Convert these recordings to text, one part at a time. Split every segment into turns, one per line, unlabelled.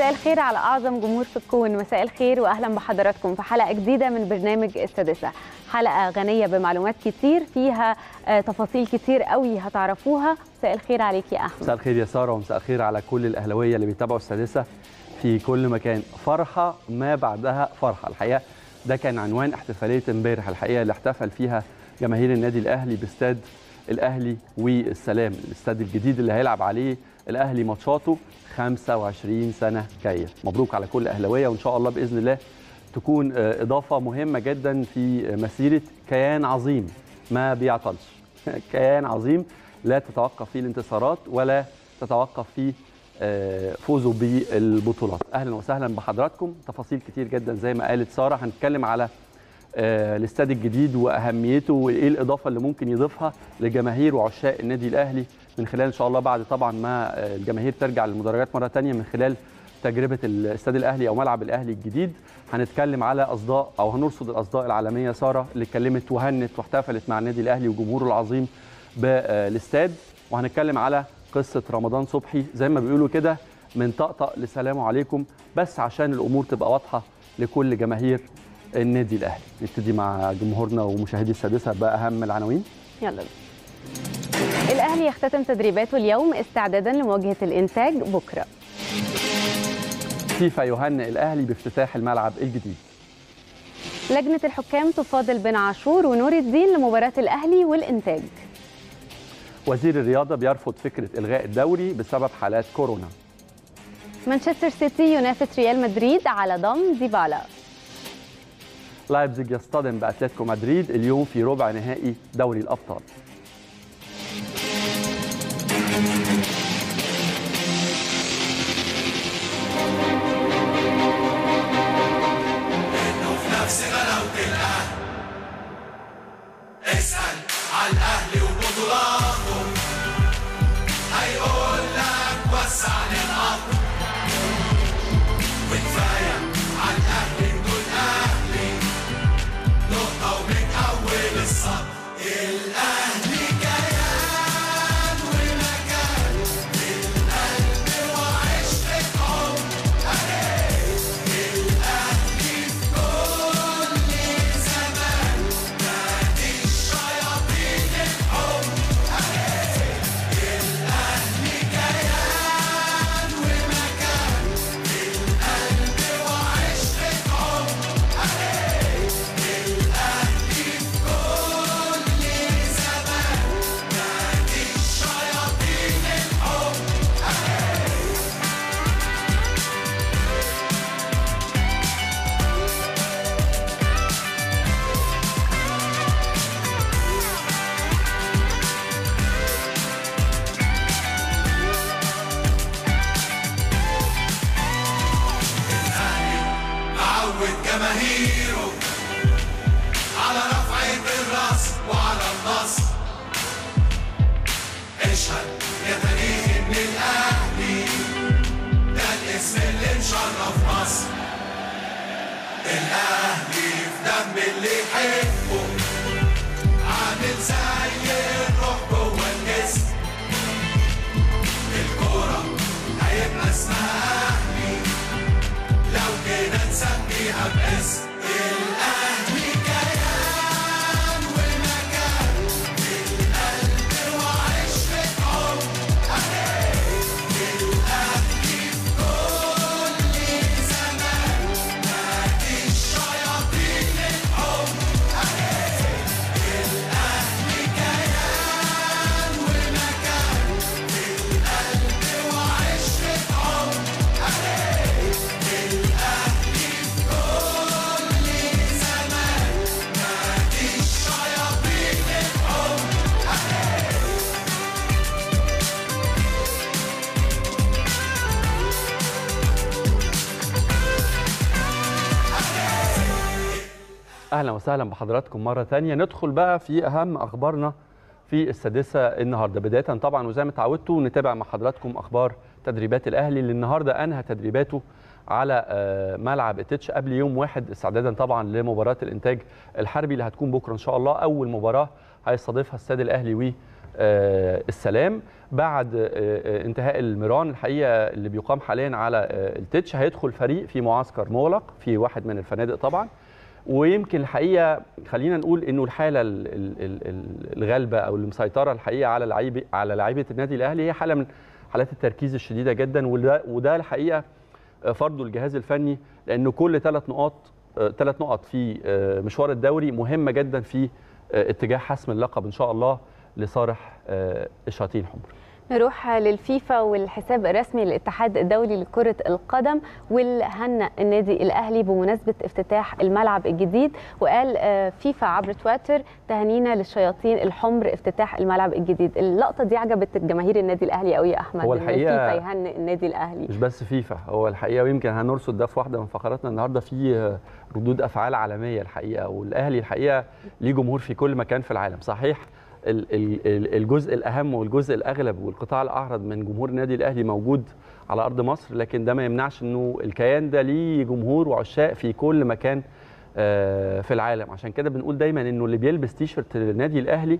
مساء الخير على أعظم جمهور في الكون. مساء الخير وأهلا بحضراتكم في حلقة جديدة من برنامج السادسة. حلقة غنية بمعلومات كتير، فيها تفاصيل كتير قوي هتعرفوها. مساء الخير عليك يا أحمد.
مساء الخير يا سارة، ومساء الخير على كل الأهلاوية اللي بيتابعوا السادسة في كل مكان. فرحة ما بعدها فرحة. الحقيقة ده كان عنوان احتفالية امبارح الحقيقة اللي احتفل فيها جماهير النادي الأهلي باستاد الأهلي والسلام، الاستاد الجديد اللي هيلعب عليه الأهلي ماتشاته 25 سنة جاية. مبروك على كل الأهلاوية، وإن شاء الله بإذن الله تكون إضافة مهمة جدا في مسيرة كيان عظيم ما بيعطلش. كيان عظيم لا تتوقف فيه الانتصارات ولا تتوقف فيه فوزه بالبطولات. أهلا وسهلا بحضراتكم. تفاصيل كتير جدا زي ما قالت سارة. هنتكلم على الاستاد الجديد وأهميته وإيه الإضافة اللي ممكن يضيفها لجماهير وعشاق النادي الأهلي من خلال إن شاء الله بعد طبعا ما الجماهير ترجع للمدرجات مرة تانية من خلال تجربة الاستاد الأهلي أو ملعب الأهلي الجديد. هنتكلم على أصداء أو هنرصد الأصداء العالمية سارة اللي اتكلمت وهنت واحتفلت مع النادي الأهلي وجمهوره العظيم بالاستاد، وهنتكلم على قصة رمضان صبحي زي ما بيقولوا كده من طقطق لسلام عليكم، بس عشان الأمور تبقى واضحة لكل جماهير النادي الأهلي. نبتدي مع جمهورنا ومشاهدي السادسة بأهم العناوين.
يلا بينا. الأهلي يختتم تدريباته اليوم استعدادا لمواجهة الإنتاج بكرة.
فيفا يهنئ الأهلي بافتتاح الملعب الجديد.
لجنة الحكام تفاضل بن عاشور ونور الدين لمباراة الأهلي والإنتاج.
وزير الرياضة بيرفض فكرة إلغاء الدوري بسبب حالات كورونا.
مانشستر سيتي ينافس ريال مدريد على ضم ديبالا.
لايبزيج يصطدم بأتلتيكو مدريد اليوم في ربع نهائي دوري الأبطال.
اسأل على الأهلي وبطولاته هيقول لك وسع للأرض، وكفاية على الأهلي دول أهلي نقطة ومن أول الصف. الأهلي كيان ومكان في القلب وعشرة عمر. الأهلي في كل زمان نادي الشياطين الحب. الأهلي كيان ومكان في القلب وعشرة عمر. الأهلي في كل زمان نادي الشياطين الحب. معود جماهيره على رفعة الراس وعلى النصر. اشهد يا تاريخ ان الاهلي ده الاسم اللي مشرف مصر. الاهلي في دم اللي يحبه عامل زي الروح جوه الجسم. الكورة هيبقى اسمها اهلي لو كده نسميها باسم. الأهلي كيان ومكان في القلب وعشرة عمر. الأهلي في كل زمان نادي الشياطين الحب. الأهلي كيان ومكان في القلب وعشرة عمر. الأهلي في كل زمان نادي الشياطين الحب.
أهلا وسهلا بحضراتكم مرة تانية. ندخل بقى في أهم أخبارنا في السادسة النهاردة. بداية طبعا وزي ما اتعودتوا نتابع مع حضراتكم أخبار تدريبات الأهلي اللي النهاردة أنهى تدريباته على ملعب التتش قبل يوم 1 استعدادا طبعا لمباراة الإنتاج الحربي اللي هتكون بكرة إن شاء الله. أول مباراة هيستضيفها الساد الأهلي السلام. بعد انتهاء المران الحقيقه اللي بيقام حاليا على التتش، هيدخل فريق في معسكر مغلق في واحد من الفنادق طبعا. ويمكن الحقيقه خلينا نقول انه الحاله الغالبه او المسيطره الحقيقه على لعيبه النادي الاهلي هي حاله من حالات التركيز الشديده جدا، وده الحقيقه فرضه الجهاز الفني، لانه كل 3 نقط في مشوار الدوري مهمه جدا في اتجاه حسم اللقب ان شاء الله لصالح الشياطين الحمر.
نروح للفيفا والحساب الرسمي للاتحاد الدولي لكرة القدم، واللي هنأ النادي الأهلي بمناسبة افتتاح الملعب الجديد. وقال فيفا عبر تويتر: تهانينا للشياطين الحمر افتتاح الملعب الجديد. اللقطة دي عجبت جماهير النادي الأهلي قوي يا أحمد.
هو الحقيقة
فيفا يهنئ النادي الأهلي،
مش بس فيفا، هو الحقيقة ويمكن هنرصد ده في واحدة من فقراتنا النهاردة، في ردود أفعال عالمية الحقيقة. والأهلي الحقيقة ليه جمهور في كل مكان في العالم. صحيح الجزء الأهم والجزء الأغلب والقطاع الأعرض من جمهور النادي الأهلي موجود على أرض مصر، لكن ده ما يمنعش أنه الكيان ده ليه جمهور وعشاق في كل مكان في العالم. عشان كده بنقول دايما أنه اللي بيلبس تيشرت النادي الأهلي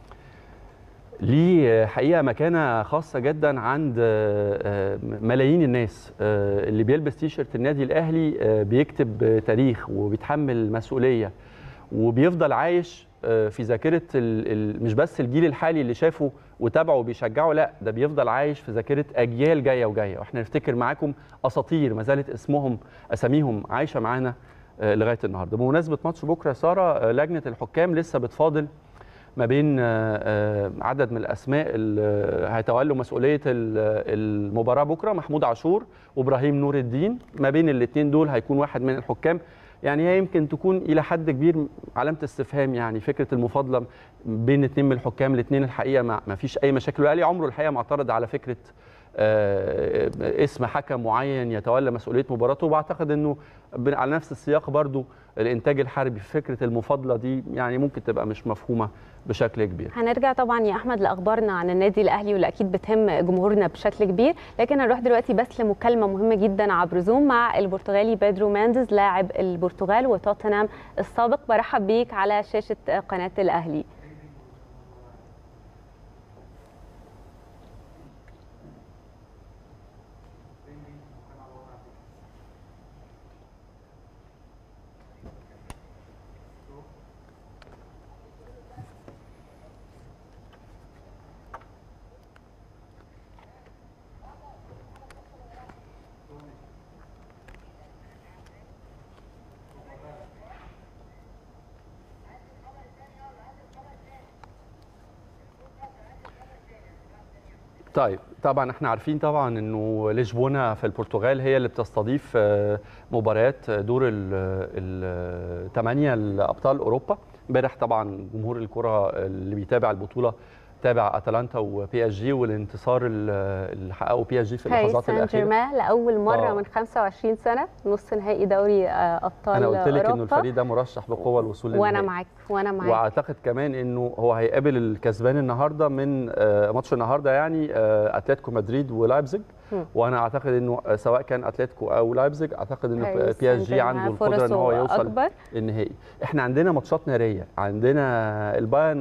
ليه حقيقة مكانة خاصة جدا عند ملايين الناس. اللي بيلبس تيشرت النادي الأهلي بيكتب تاريخ وبيتحمل مسؤولية، وبيفضل عايش في ذاكرة مش بس الجيل الحالي اللي شافه وتابعه وبيشجعه، لا ده بيفضل عايش في ذاكرة أجيال جاية وجاية. واحنا نفتكر معاكم أساطير ما زالت أساميهم عايشة معانا لغاية النهاردة. بمناسبة ماتش بكرة يا سارة، لجنة الحكام لسه بتفاضل ما بين عدد من الأسماء اللي هيتولوا مسؤولية المباراة بكرة، محمود عاشور وإبراهيم نور الدين. ما بين الاثنين دول هيكون واحد من الحكام. يعني هي يمكن تكون إلى حد كبير علامة استفهام، يعني فكرة المفاضلة بين 2 من الحكام. الاثنين الحقيقة ما فيش أي مشاكل، والأهلي عمره الحقيقة معترض على فكرة اسم حكم معين يتولى مسؤولية مباراته. وبعتقد أنه على نفس السياق برضو الإنتاج الحربي في فكرة المفاضلة دي يعني ممكن تبقى مش مفهومة بشكل كبير.
هنرجع طبعا يا احمد لاخبارنا عن النادي الاهلي واللي اكيد بتهم جمهورنا بشكل كبير، لكن هنروح دلوقتي بس لمكالمه مهمه جدا عبر زوم مع البرتغالي بيدرو مانديز لاعب البرتغال وتوتنهام السابق. برحب بيك على شاشه قناه الاهلي.
طيب طبعا احنا عارفين طبعا انه لشبونه في البرتغال هي اللي بتستضيف مباريات دور الثمانيه لابطال اوروبا. امبارح طبعا جمهور الكره اللي بيتابع البطوله تابع اتلانتا وبي اس جي والانتصار اللي حققه بي اس جي في اللحظات الاخيره.
باريس سان لاول مره من 25 سنه نص نهائي دوري ابطال اوروبا.
انا قلت لك انه الفريق ده مرشح بقوه الوصول للنهائي.
وانا معاك
واعتقد كمان انه هو هيقابل الكسبان النهارده من ماتش النهارده يعني اتلتيكو مدريد ولايبزيج. وانا اعتقد انه سواء كان اتلتيكو او لايبزيج اعتقد انه بي اس جي عنده القدره ان هو يوصل النهائي. احنا عندنا ماتشات ناريه، عندنا البايرن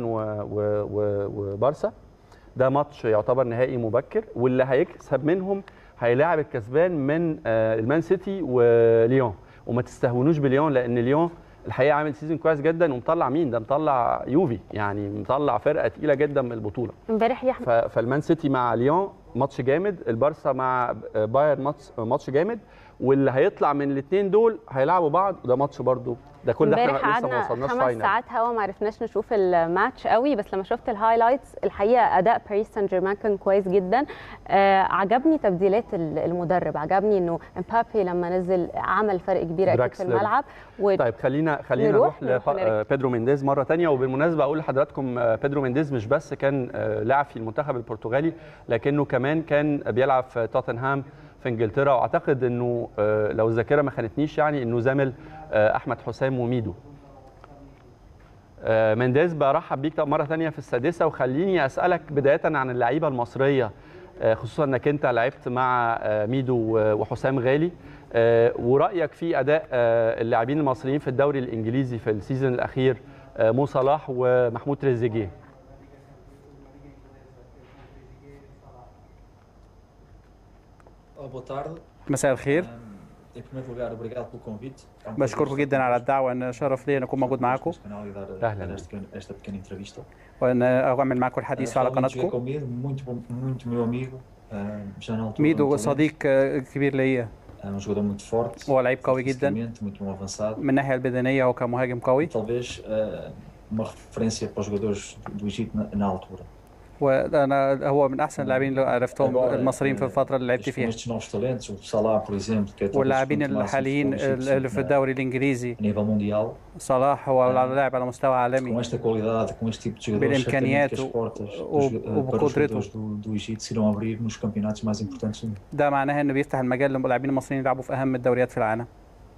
وبارسا، ده ماتش يعتبر نهائي مبكر، واللي هيكسب منهم هيلاعب الكسبان من المان سيتي وليون. وما تستهونوش بليون، لان ليون الحقيقه عامل سيزون كويس جدا ومطلع مين ده؟ مطلع يوفي، يعني مطلع فرقه تقيله جدا من البطوله
امبارح يا احمد.
فالمان سيتي مع ليون ماتش جامد، البارسا مع بايرن ماتش جامد، واللي هيطلع من الاثنين دول هيلعبوا بعض، وده ماتش برضو ده كل ده احنا لسه ما وصلناش فاينل.
5 ساعات هوا ما عرفناش نشوف الماتش قوي، بس لما شفت الهايلايتس الحقيقه اداء باريس سان جيرمان كان كويس جدا. عجبني تبديلات المدرب، عجبني انه امبابي لما نزل عمل فرق كبير اكيد في الملعب.
طيب خلينا نروح لبيدرو مينديز مره ثانيه. وبالمناسبه اقول لحضراتكم بيدرو مينديز مش بس كان لاعب في المنتخب البرتغالي، لكنه كمان كان بيلعب في توتنهام في انجلترا. واعتقد انه لو الذاكره ما خانتنيش يعني انه زامل احمد حسام وميدو. مينديز برحب بيك مره ثانيه في السادسه، وخليني اسالك بدايه عن اللعيبه المصريه، خصوصا انك انت لعبت مع ميدو وحسام غالي، ورايك في اداء اللاعبين المصريين في الدوري الانجليزي في السيزون الاخير، مو صلاح ومحمود تريزيجيه.
boa tarde.
مساء الخير.
Em primeiro lugar, obrigado pelo convite.
بشكركم جدا على الدعوة، ان شرف لي ان اكون موجود معاكم
أهلاً.
esta pequena entrevista.
وان اعمل معاكم الحديث على
Falando de
قناتكم.
com Mido, muito meu amigo, já na altura.
ميدو صديق كبير ليا،
Um jogador muito forte.
هو لعيب قوي جدا
fisicamente, muito bom avançado.
من الناحية البدنية، هو كمهاجم قوي،
Talvez uma referência para os jogadores do Egito na altura.
وانا هو من احسن اللاعبين اللي عرفتهم المصريين في الفترة اللي لعبت فيها.
Estes novos talentos, o Salah, por exemplo, que é talvez
واللاعبين
o máximo
الحاليين
do Egito
اللي في الدوري الانجليزي،
a nível mundial.
صلاح هو لاعب على مستوى
Com
عالمي
esta qualidade, com este tipo de jogadores, certamente que as
بالامكانيات
portas para os
وبقدرته.
jogadores do Egito se irão abrir nos campeonatos mais importantes do mundo.
ده معناها انه بيفتح المجال للاعبين المصريين يلعبوا في اهم الدوريات في العالم.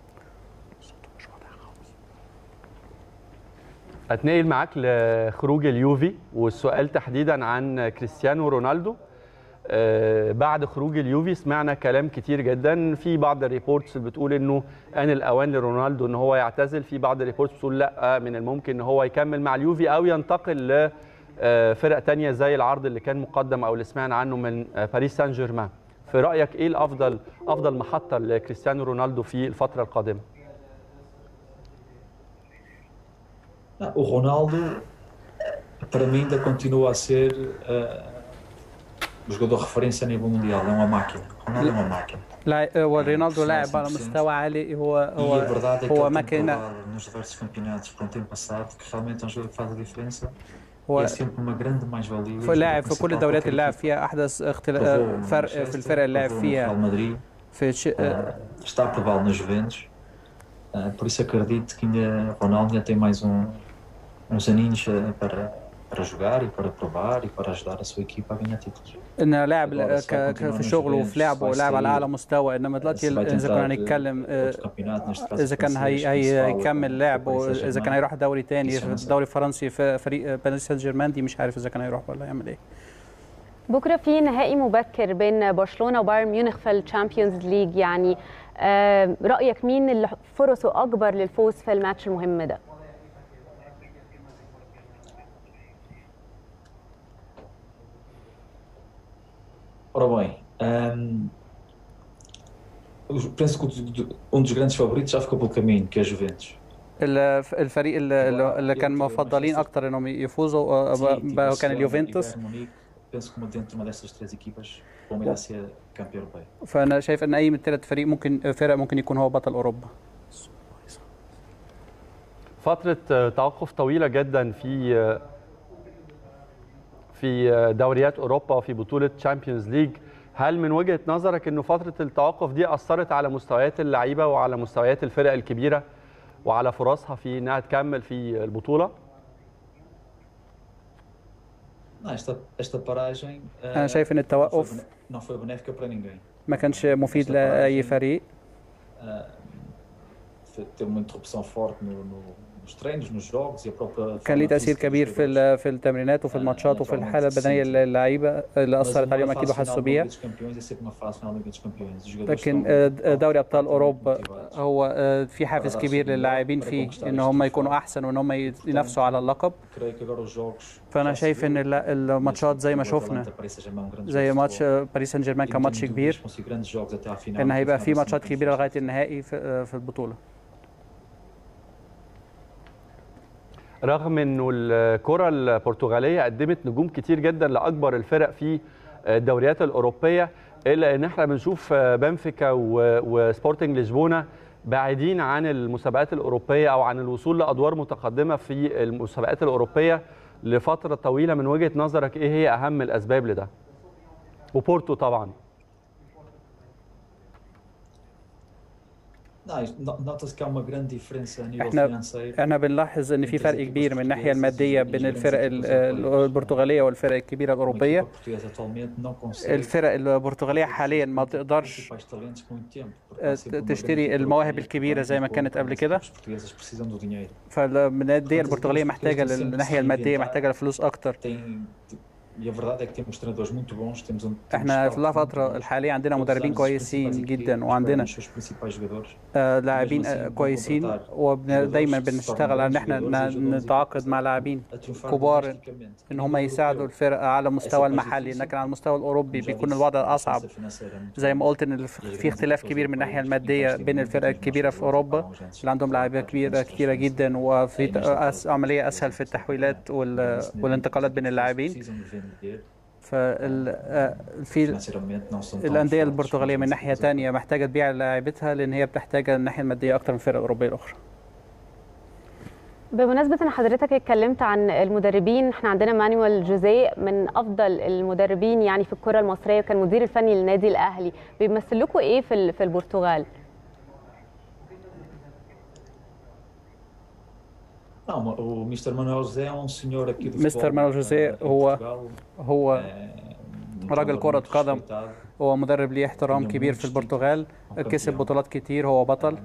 اتنقل معاك لخروج اليوفي والسؤال تحديدا عن كريستيانو رونالدو. بعد خروج اليوفي سمعنا كلام كتير جدا، في بعض الريبورتس بتقول انه ان الاوان لرونالدو ان هو يعتزل، في بعض الريبورتس بتقول لا، من الممكن ان هو يكمل مع اليوفي او ينتقل لفرق تانية زي العرض اللي كان مقدم او اللي سمعنا عنه من باريس سان جيرمان. في رايك ايه افضل محطه لكريستيانو رونالدو في الفتره القادمه؟
O Ronaldo, para mim, ainda continua a ser o jogador referência a nível mundial. É uma máquina. Ronaldo é uma máquina.
ورونالدو لاعب على مستوى عالي،
E a verdade é que
هو
ele tem
ماكينة.
provado nos diversos campeonatos que tem passado que realmente é um jogador que faz a diferença.
هو
E é sempre uma grande mais-valia.
لاعب في كل الدوريات اللي لعب فيها احدث فرق في الفرق اللي لعب فيها
Real Madrid,
في
está a prová-lo na Juventus. Por isso acredito que ainda Ronaldo ainda tem mais uns aninhos para jogar e para provar e para ajudar a sua equipa a ganhar títulos.
انه لاعب في شغله وفي لعبه لاعب على اعلى مستوى، انما دلوقتي اذا كنا هنتكلم اذا كان هيكمل لعبه، اذا كان هيروح دوري تاني في الدوري الفرنسي في فريق باريس سان جيرمان، دي مش عارف اذا كان هيروح ولا يعمل ايه.
بكره في نهائي مبكر بين برشلونه وبايرن ميونخ في الشامبيونز ليج، يعني رايك مين اللي فرصه اكبر للفوز في الماتش المهم ده؟
Ora bem, penso que dos grandes favoritos já ficou pelo caminho, que é a Juventus.
الفريق اللي كان مفضلين اكتر انهم يفوزوا كان اليوفنتوس.
Penso que dentro de uma destas três equipas o Palmeiras ser campeão europeu.
فانا شايف ان اي من الثلاث فرق ممكن يكون هو بطل اوروبا.
فترة توقف طويلة جدا في دوريات اوروبا وفي بطولة تشامبيونز ليج، هل من وجهة نظرك انه فترة التوقف دي اثرت على مستويات اللعيبة وعلى مستويات الفرق الكبيرة وعلى فرصها في انها تكمل في البطولة؟
أنا شايف إن التوقف ما كانش مفيد لأي فريق. كان ليه تأثير كبير في التمرينات وفي الماتشات وفي الحالة البدنية للعيبة اللي أثرت عليهم، أكيد وحسوا بيها. لكن دوري أبطال أوروبا هو في حافز كبير للاعبين فيه إن هم يكونوا أحسن وإن هم ينافسوا على اللقب. فأنا شايف إن الماتشات زي ما شفنا، زي ماتش باريس سان جيرمان كان ماتش كبير، إن هيبقى في ماتشات كبيرة لغاية النهائي في البطولة.
رغم انه الكرة البرتغالية قدمت نجوم كتير جدا لأكبر الفرق في الدوريات الأوروبية، إلا ان احنا بنشوف بنفيكا وسبورتنج لشبونة بعيدين عن المسابقات الأوروبية أو عن الوصول لأدوار متقدمة في المسابقات الأوروبية لفترة طويلة. من وجهة نظرك إيه هي أهم الأسباب لده؟ وبورتو طبعا.
احنا بنلاحظ ان في فرق كبير من الناحيه الماديه بين الفرق البرتغاليه والفرق الكبيره الاوروبيه. الفرق البرتغاليه حاليا ما تقدرش تشتري المواهب الكبيره زي ما كانت قبل كده، فالناديه البرتغاليه محتاجه للناحيه الماديه، محتاجه لفلوس اكتر. احنا في الفترة الحالية عندنا مدربين كويسين جدا، وعندنا لاعبين كويسين، ودايما بنشتغل على ان احنا نتعاقد مع لاعبين كبار ان هم يساعدوا الفرقة على المستوى المحلي، لكن على المستوى الاوروبي بيكون الوضع اصعب. زي ما قلت ان في اختلاف كبير من الناحية المادية بين الفرق الكبيرة في اوروبا اللي عندهم لاعبين كتيرة جدا، وفي عملية اسهل في التحويلات والانتقالات بين اللاعبين. في الأندية البرتغالية من ناحية تانية محتاجة تبيع لاعبتها لأن هي بتحتاج الناحية المادية أكتر من الفرق الأوروبية الأخرى.
بمناسبة أن حضرتك اتكلمت عن المدربين، احنا عندنا مانويل جوزيه من أفضل المدربين يعني في الكرة المصرية، وكان مدير الفني للنادي الأهلي. بيمثل لكم إيه في البرتغال؟
مستر مانويل
جوزيه هو راجل كرة قدم، هو مدرب ليه احترام كبير في البرتغال، كسب بطولات كتير، هو بطل.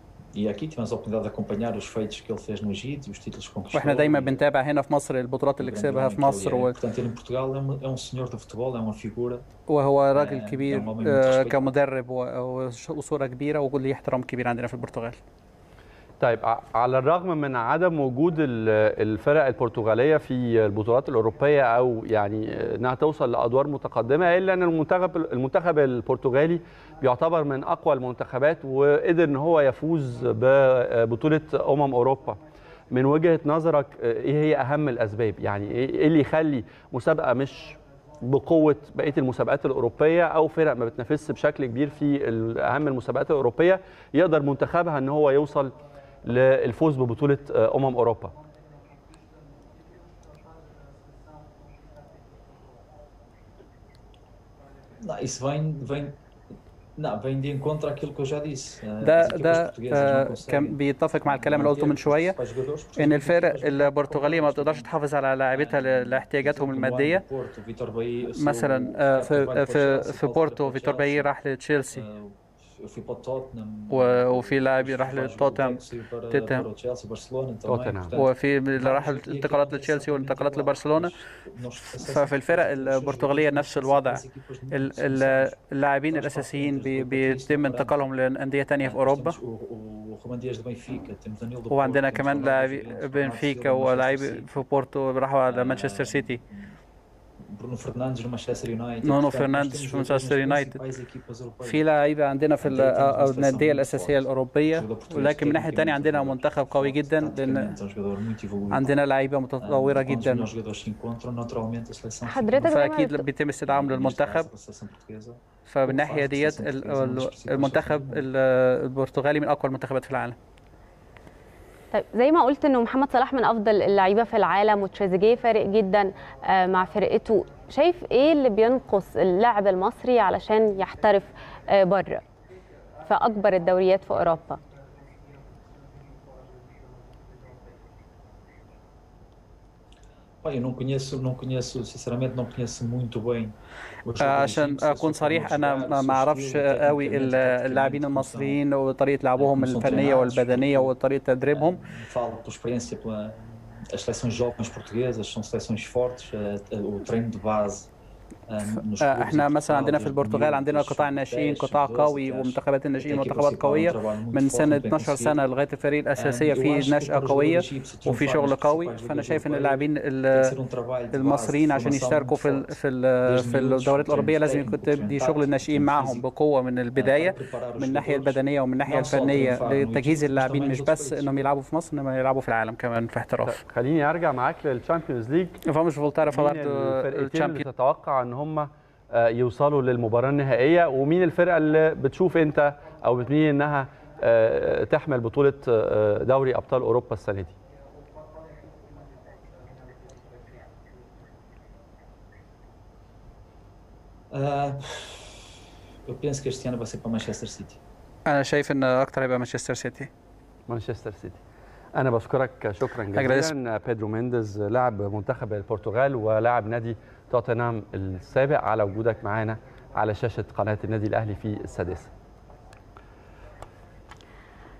واحنا دايما بنتابع هنا في مصر البطولات اللي كسبها في مصر وهو راجل كبير كمدرب وصورة كبيرة وليه احترام كبير عندنا في البرتغال.
طيب، على الرغم من عدم وجود الفرق البرتغاليه في البطولات الاوروبيه او يعني انها توصل لادوار متقدمه، الا ان المنتخب البرتغالي بيعتبر من اقوى المنتخبات، وقدر ان هو يفوز ببطوله اوروبا. من وجهه نظرك ايه هي اهم الاسباب؟ يعني ايه اللي يخلي مسابقه مش بقوه بقيه المسابقات الاوروبيه او فرق ما بتنافسش بشكل كبير في اهم المسابقات الاوروبيه يقدر منتخبها ان هو يوصل للفوز ببطولة أوروبا؟
ده كان بيتفق مع الكلام اللي قلته من شويه، ان الفرق البرتغاليه ما بتقدرش تحافظ على لاعبتها لاحتياجاتهم الماديه. مثلا في بورتو فيتور باي راح لتشيلسي، وفي لاعب راح لتوتنهام، وفي اللي راح انتقالات لتشيلسي وانتقالات لبرشلونه. ففي الفرق البرتغاليه نفس الوضع، اللاعبين الاساسيين بيتم انتقالهم لانديه ثانيه في اوروبا. وعندنا كمان لاعبي بنفيكا ولاعبي في بورتو راحوا على مانشستر سيتي.
برونو فرنانديز
في مانشستر يونايتد. في لعيبه عندنا في الانديه الاساسيه الاوروبيه، ولكن من ناحيه ثانيه عندنا منتخب قوي جدا لان عندنا لعيبه متطوره جدا.
حضرتك
فاكيد بيتم استدعائهم للمنتخب. فمن الناحيه ديت المنتخب البرتغالي من اقوى المنتخبات في العالم.
طيب، زي ما قلت انه محمد صلاح من افضل اللعيبه في العالم، وتريزيجيه فارق جدا مع فرقته، شايف ايه اللي بينقص اللاعب المصري علشان يحترف بره في اكبر الدوريات في اوروبا؟
عشان اكون صريح انا ما اعرفش قوي اللاعبين المصريين وطريقه لعبهم الفنيه والبدنيه وطريقه تدريبهم.
As seleções jovens portuguesas são seleções fortes, o treino de base.
احنا مثلا عندنا في البرتغال عندنا قطاع الناشئين قطاع قوي، ومنتخبات الناشئين منتخبات قوية من سنة 12 سنة لغاية الفريق الأساسية في نشأة قوية وفي شغل قوي. فأنا شايف إن اللاعبين المصريين عشان يشتركوا في الدوريات الأوروبية لازم يكون تبدي شغل الناشئين معهم بقوة من البداية، من الناحية البدنية ومن الناحية الفنية لتجهيز اللاعبين، مش بس إنهم يلعبوا في مصر إنما يلعبوا في العالم كمان في احتراف.
خليني أرجع معاك للشامبيونز ليج.
فمش فولتارا فبرضه
الشامبيونز تتوقع إن هم يوصلوا للمباراة النهائية، ومين الفرقة اللي بتشوف انت او بتميل انها تحمل بطولة دوري ابطال اوروبا السنة دي؟
انا شايف ان اكتر هيبقى مانشستر سيتي.
انا بشكرك شكرا جزيلا بيدرو مينديز لاعب منتخب البرتغال ولاعب نادي توتنهام السابق على وجودك معانا على شاشة قناة النادي الأهلي في السادسة.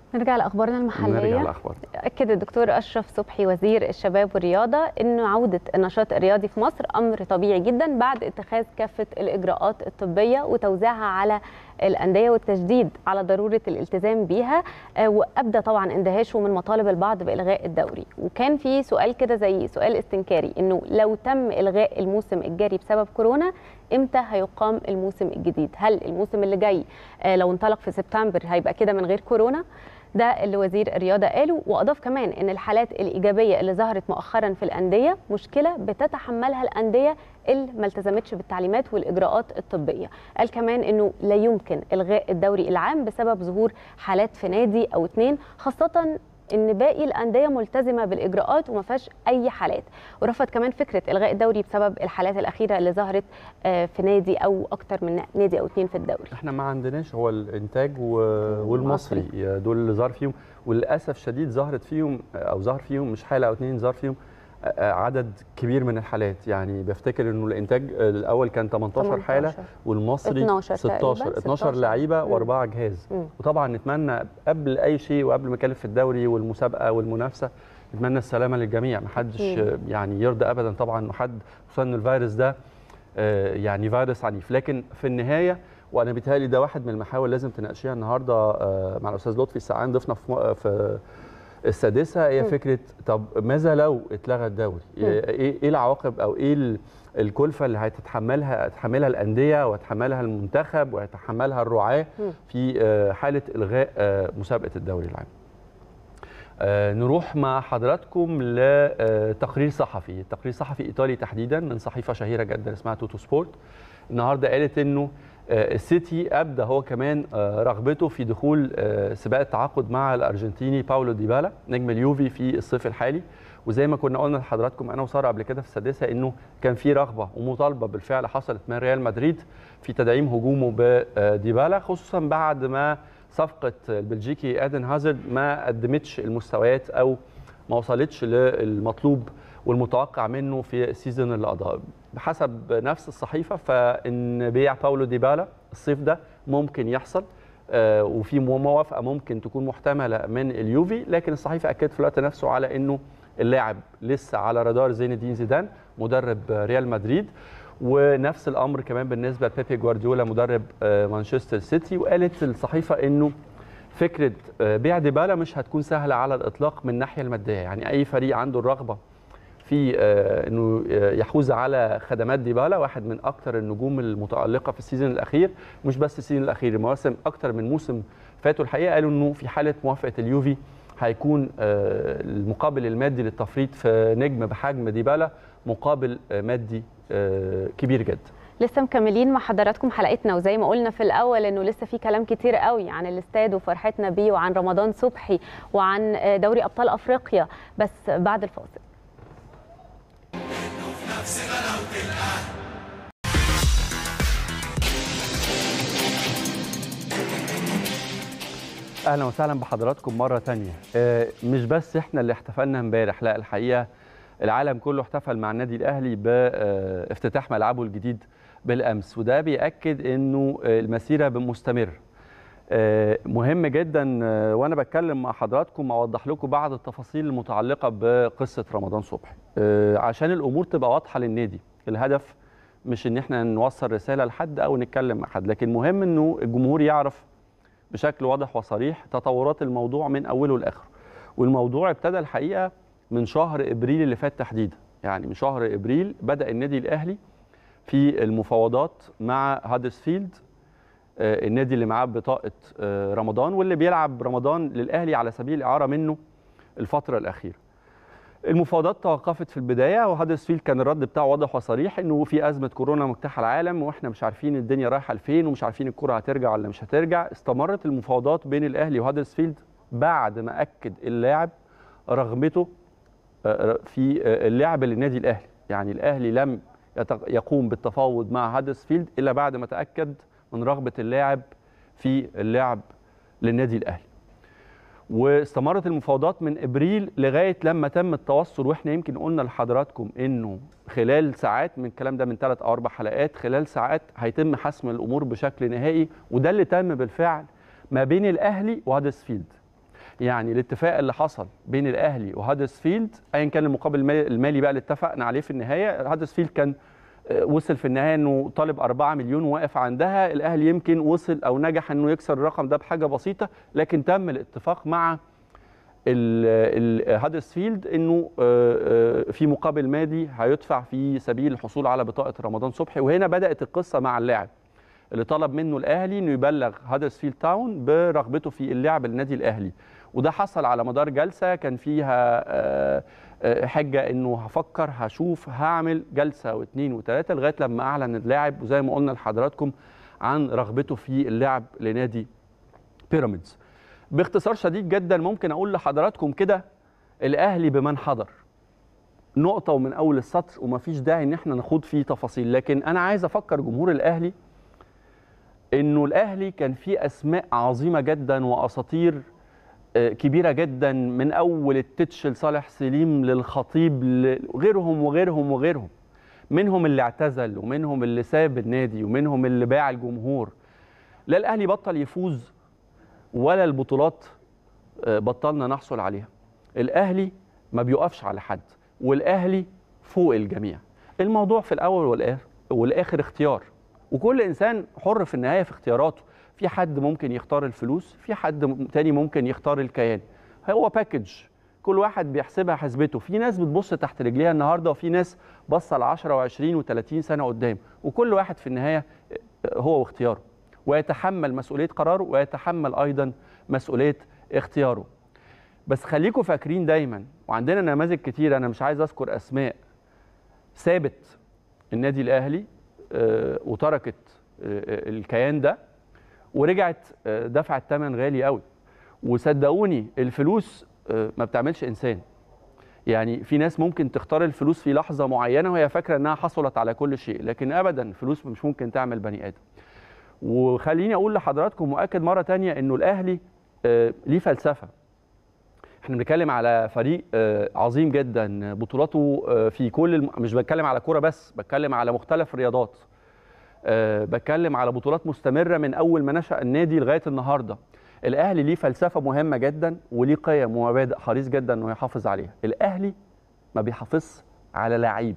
نرجع لاخبارنا المحليه. اكد الدكتور اشرف صبحي وزير الشباب والرياضه انه عوده النشاط الرياضي في مصر امر طبيعي جدا بعد اتخاذ كافه الاجراءات الطبيه وتوزيعها على الانديه والتشديد على ضروره الالتزام بيها. وابدى طبعا اندهاشه من مطالب البعض بالغاء الدوري، وكان في سؤال كده زي سؤال استنكاري انه لو تم الغاء الموسم الجاري بسبب كورونا امتى هيقام الموسم الجديد؟ هل الموسم اللي جاي لو انطلق في سبتمبر هيبقى كده من غير كورونا؟ ده اللي وزير الرياضه قاله، واضاف كمان ان الحالات الايجابيه اللي ظهرت مؤخرا في الانديه مشكله بتتحملها الانديه اللي ما التزمتش بالتعليمات والاجراءات الطبيه. قال كمان انه لا يمكن الغاء الدوري العام بسبب ظهور حالات في نادي او اتنين، خاصه ان باقي الانديه ملتزمه بالاجراءات وما فيهاش اي حالات. ورفض كمان فكره الغاء الدوري بسبب الحالات الاخيره اللي ظهرت في نادي او اكتر من نادي او اتنين في الدوري.
احنا ما عندناش، هو الانتاج والمصري دول اللي ظهر فيهم، وللاسف شديد ظهر فيهم مش حاله او اتنين، ظهر فيهم عدد كبير من الحالات. يعني بفتكر انه الانتاج الاول كان 18 حاله والمصري 12 لعيبه و4 جهاز. وطبعا نتمنى قبل اي شيء وقبل ما نتكلم في الدوري والمسابقه والمنافسه نتمنى السلامه للجميع، محدش يعني يرضى ابدا طبعا انه حد، خصوصا ان الفيروس ده يعني فيروس عنيف. لكن في النهايه، وانا بيتهيألي ده واحد من المحاور لازم تناقشيها النهارده مع الاستاذ لطفي السعان ضيفنا في السادسه، هي فكره طب ماذا لو اتلغى الدوري؟ ايه العواقب او ايه الكلفه اللي هتتحملها الانديه وهتحملها المنتخب وهيتحملها الرعاه في حاله الغاء مسابقه الدوري العام؟ نروح مع حضراتكم لتقرير صحفي، تقرير صحفي ايطالي تحديدا من صحيفه شهيره جدا اسمها توتو سبورت. النهارده قالت انه السيتي ابدى هو كمان رغبته في دخول سباق التعاقد مع الارجنتيني باولو ديبالا نجم اليوفي في الصيف الحالي. وزي ما كنا قلنا لحضراتكم انا وساره قبل كده في السادسه انه كان في رغبه ومطالبه بالفعل حصلت من ريال مدريد في تدعيم هجومه بديبالا، خصوصا بعد ما صفقه البلجيكي ايدن هازارد ما قدمتش المستويات او ما وصلتش للمطلوب والمتوقع منه في السيزون اللي قضاه. بحسب نفس الصحيفه فان بيع باولو ديبالا الصيف ده ممكن يحصل، وفي موافقه ممكن تكون محتمله من اليوفي، لكن الصحيفه اكدت في الوقت نفسه على انه اللاعب لسه على رادار زين الدين زيدان مدرب ريال مدريد، ونفس الامر كمان بالنسبه لبيبي جوارديولا مدرب مانشستر سيتي. وقالت الصحيفه انه فكره بيع ديبالا مش هتكون سهله على الاطلاق من الناحيه الماديه، يعني اي فريق عنده الرغبه في انه يحوز على خدمات ديبالا، واحد من اكثر النجوم المتالقه في السيزون الاخير، مش بس السيزون الاخير، المواسم اكثر من موسم فاتوا الحقيقه. قالوا انه في حاله موافقه اليوفي هيكون المقابل المادي للتفريط في نجم بحجم ديبالا مقابل مادي كبير جدا.
لسه مكملين مع حضراتكم حلقتنا، وزي ما قلنا في الاول انه لسه في كلام كتير قوي عن الاستاد وفرحتنا بيه وعن رمضان صبحي وعن دوري ابطال افريقيا، بس بعد الفاصل.
اهلا وسهلا بحضراتكم مره ثانيه. مش بس احنا اللي احتفلنا امبارح، لا الحقيقه العالم كله احتفل مع النادي الاهلي بافتتاح ملعبه الجديد بالامس، وده بيأكد انه المسيره مستمره. مهم جدا وانا بتكلم مع حضراتكم اوضح لكم بعض التفاصيل المتعلقه بقصه رمضان صبحي عشان الامور تبقى واضحه للنادي. الهدف مش ان احنا نوصل رساله لحد او نتكلم مع حد، لكن مهم انه الجمهور يعرف بشكل واضح وصريح تطورات الموضوع من اوله لاخره. والموضوع ابتدى الحقيقه من شهر ابريل اللي فات تحديدا، يعني من شهر ابريل بدا النادي الاهلي في المفاوضات مع هادرسفيلد، النادي اللي معاه بطاقه رمضان واللي بيلعب رمضان للاهلي على سبيل الاعاره منه الفتره الاخيره. المفاوضات توقفت في البدايه، وهادرسفيلد كان الرد بتاعه واضح وصريح انه في ازمه كورونا مجتاحه العالم واحنا مش عارفين الدنيا رايحه لفين ومش عارفين الكره هترجع ولا مش هترجع. استمرت المفاوضات بين الاهلي وهادرسفيلد بعد ما اكد اللاعب رغبته في اللعب للنادي الاهلي، يعني الاهلي لم يقوم بالتفاوض مع هادرسفيلد الا بعد ما تاكد من رغبه اللاعب في اللعب للنادي الاهلي. واستمرت المفاوضات من ابريل لغايه لما تم التوصل، واحنا يمكن قلنا لحضراتكم انه خلال ساعات من الكلام ده من 3 أو 4 حلقات، خلال ساعات هيتم حسم الامور بشكل نهائي، وده اللي تم بالفعل ما بين الاهلي وهادرسفيلد. يعني الاتفاق اللي حصل بين الاهلي وهدرسفيلد ايا كان المقابل المالي بقى اللي اتفقنا عليه في النهايه، هدرسفيلد كان وصل في النهايه انه طالب 4 مليون وواقف عندها، الاهلي يمكن وصل او نجح انه يكسر الرقم ده بحاجه بسيطه، لكن تم الاتفاق مع هدرسفيلد انه في مقابل مادي هيدفع في سبيل الحصول على بطاقه رمضان صبحي. وهنا بدات القصه مع اللاعب اللي طلب منه الاهلي انه يبلغ هدرسفيلد تاون برغبته في اللعب للنادي الاهلي، وده حصل على مدار جلسه كان فيها حجه انه هفكر هشوف هعمل جلسه واثنين وثلاثه لغايه لما اعلن اللاعب، وزي ما قلنا لحضراتكم عن رغبته في اللعب لنادي بيراميدز. باختصار شديد جدا ممكن اقول لحضراتكم كده الاهلي بمن حضر، نقطه ومن اول السطر، ومفيش داعي ان احنا نخوض فيه تفاصيل، لكن انا عايز افكر جمهور الاهلي انه الاهلي كان فيه اسماء عظيمه جدا واساطير كبيره جدا، من اول التتش لصالح سليم للخطيب غيرهم وغيرهم وغيرهم، منهم اللي اعتزل ومنهم اللي ساب النادي ومنهم اللي باع الجمهور. لا الاهلي بطل يفوز ولا البطولات بطلنا نحصل عليها. الاهلي ما بيقفش على حد، والاهلي فوق الجميع. الموضوع في الاول والاخر اختيار، وكل انسان حر في النهايه في اختياراته. في حد ممكن يختار الفلوس، في حد تاني ممكن يختار الكيان، هو باكج كل واحد بيحسبها حسبته. في ناس بتبص تحت رجليها النهارده، وفي ناس باصه ل 10 و20 و30 سنه قدام، وكل واحد في النهايه هو واختياره، ويتحمل مسؤوليه قراره ويتحمل ايضا مسؤوليه اختياره. بس خليكم فاكرين دايما، وعندنا نماذج كتير انا مش عايز اذكر اسماء، ثابت النادي الاهلي وتركت الكيان ده ورجعت دفعت ثمن غالي قوي. وصدقوني الفلوس ما بتعملش انسان. يعني في ناس ممكن تختار الفلوس في لحظه معينه وهي فاكره انها حصلت على كل شيء، لكن ابدا الفلوس مش ممكن تعمل بني ادم. وخليني اقول لحضراتكم واكد مره ثانيه انه الاهلي ليه فلسفه. احنا بنتكلم على فريق عظيم جدا، بطولاته في كل مش بتكلم على كوره بس، بتكلم على مختلف الرياضات، بتكلم على بطولات مستمره من اول ما نشأ النادي لغايه النهارده. الاهلي ليه فلسفه مهمه جدا وليه قيم ومبادئ حريص جدا انه يحافظ عليها. الاهلي ما بيحافظش على لعيب،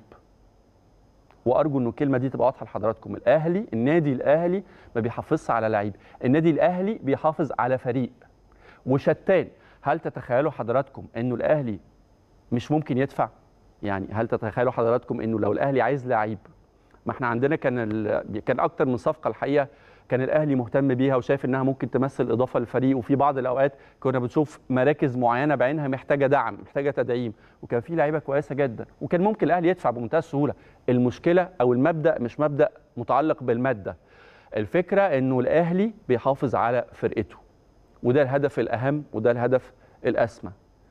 وارجو ان الكلمه دي تبقى واضحه لحضراتكم. النادي الاهلي ما بيحافظش على لعيب، النادي الاهلي بيحافظ على فريق وشتان. هل تتخيلوا حضراتكم انه الاهلي مش ممكن يدفع؟ يعني هل تتخيلوا حضراتكم انه لو الاهلي عايز لعيب، ما احنا عندنا كان اكتر من صفقه الحقيقه كان الاهلي مهتم بيها وشايف انها ممكن تمثل اضافه للفريق، وفي بعض الاوقات كنا بنشوف مراكز معينه بعينها محتاجه دعم، محتاجه تدعيم، وكان في لعيبه كويسه جدا وكان ممكن الاهلي يدفع بمنتهى السهوله. المشكله او المبدا مش مبدا متعلق بالماده، الفكره انه الاهلي بيحافظ على فرقته، وده الهدف الاهم وده الهدف الاسمى.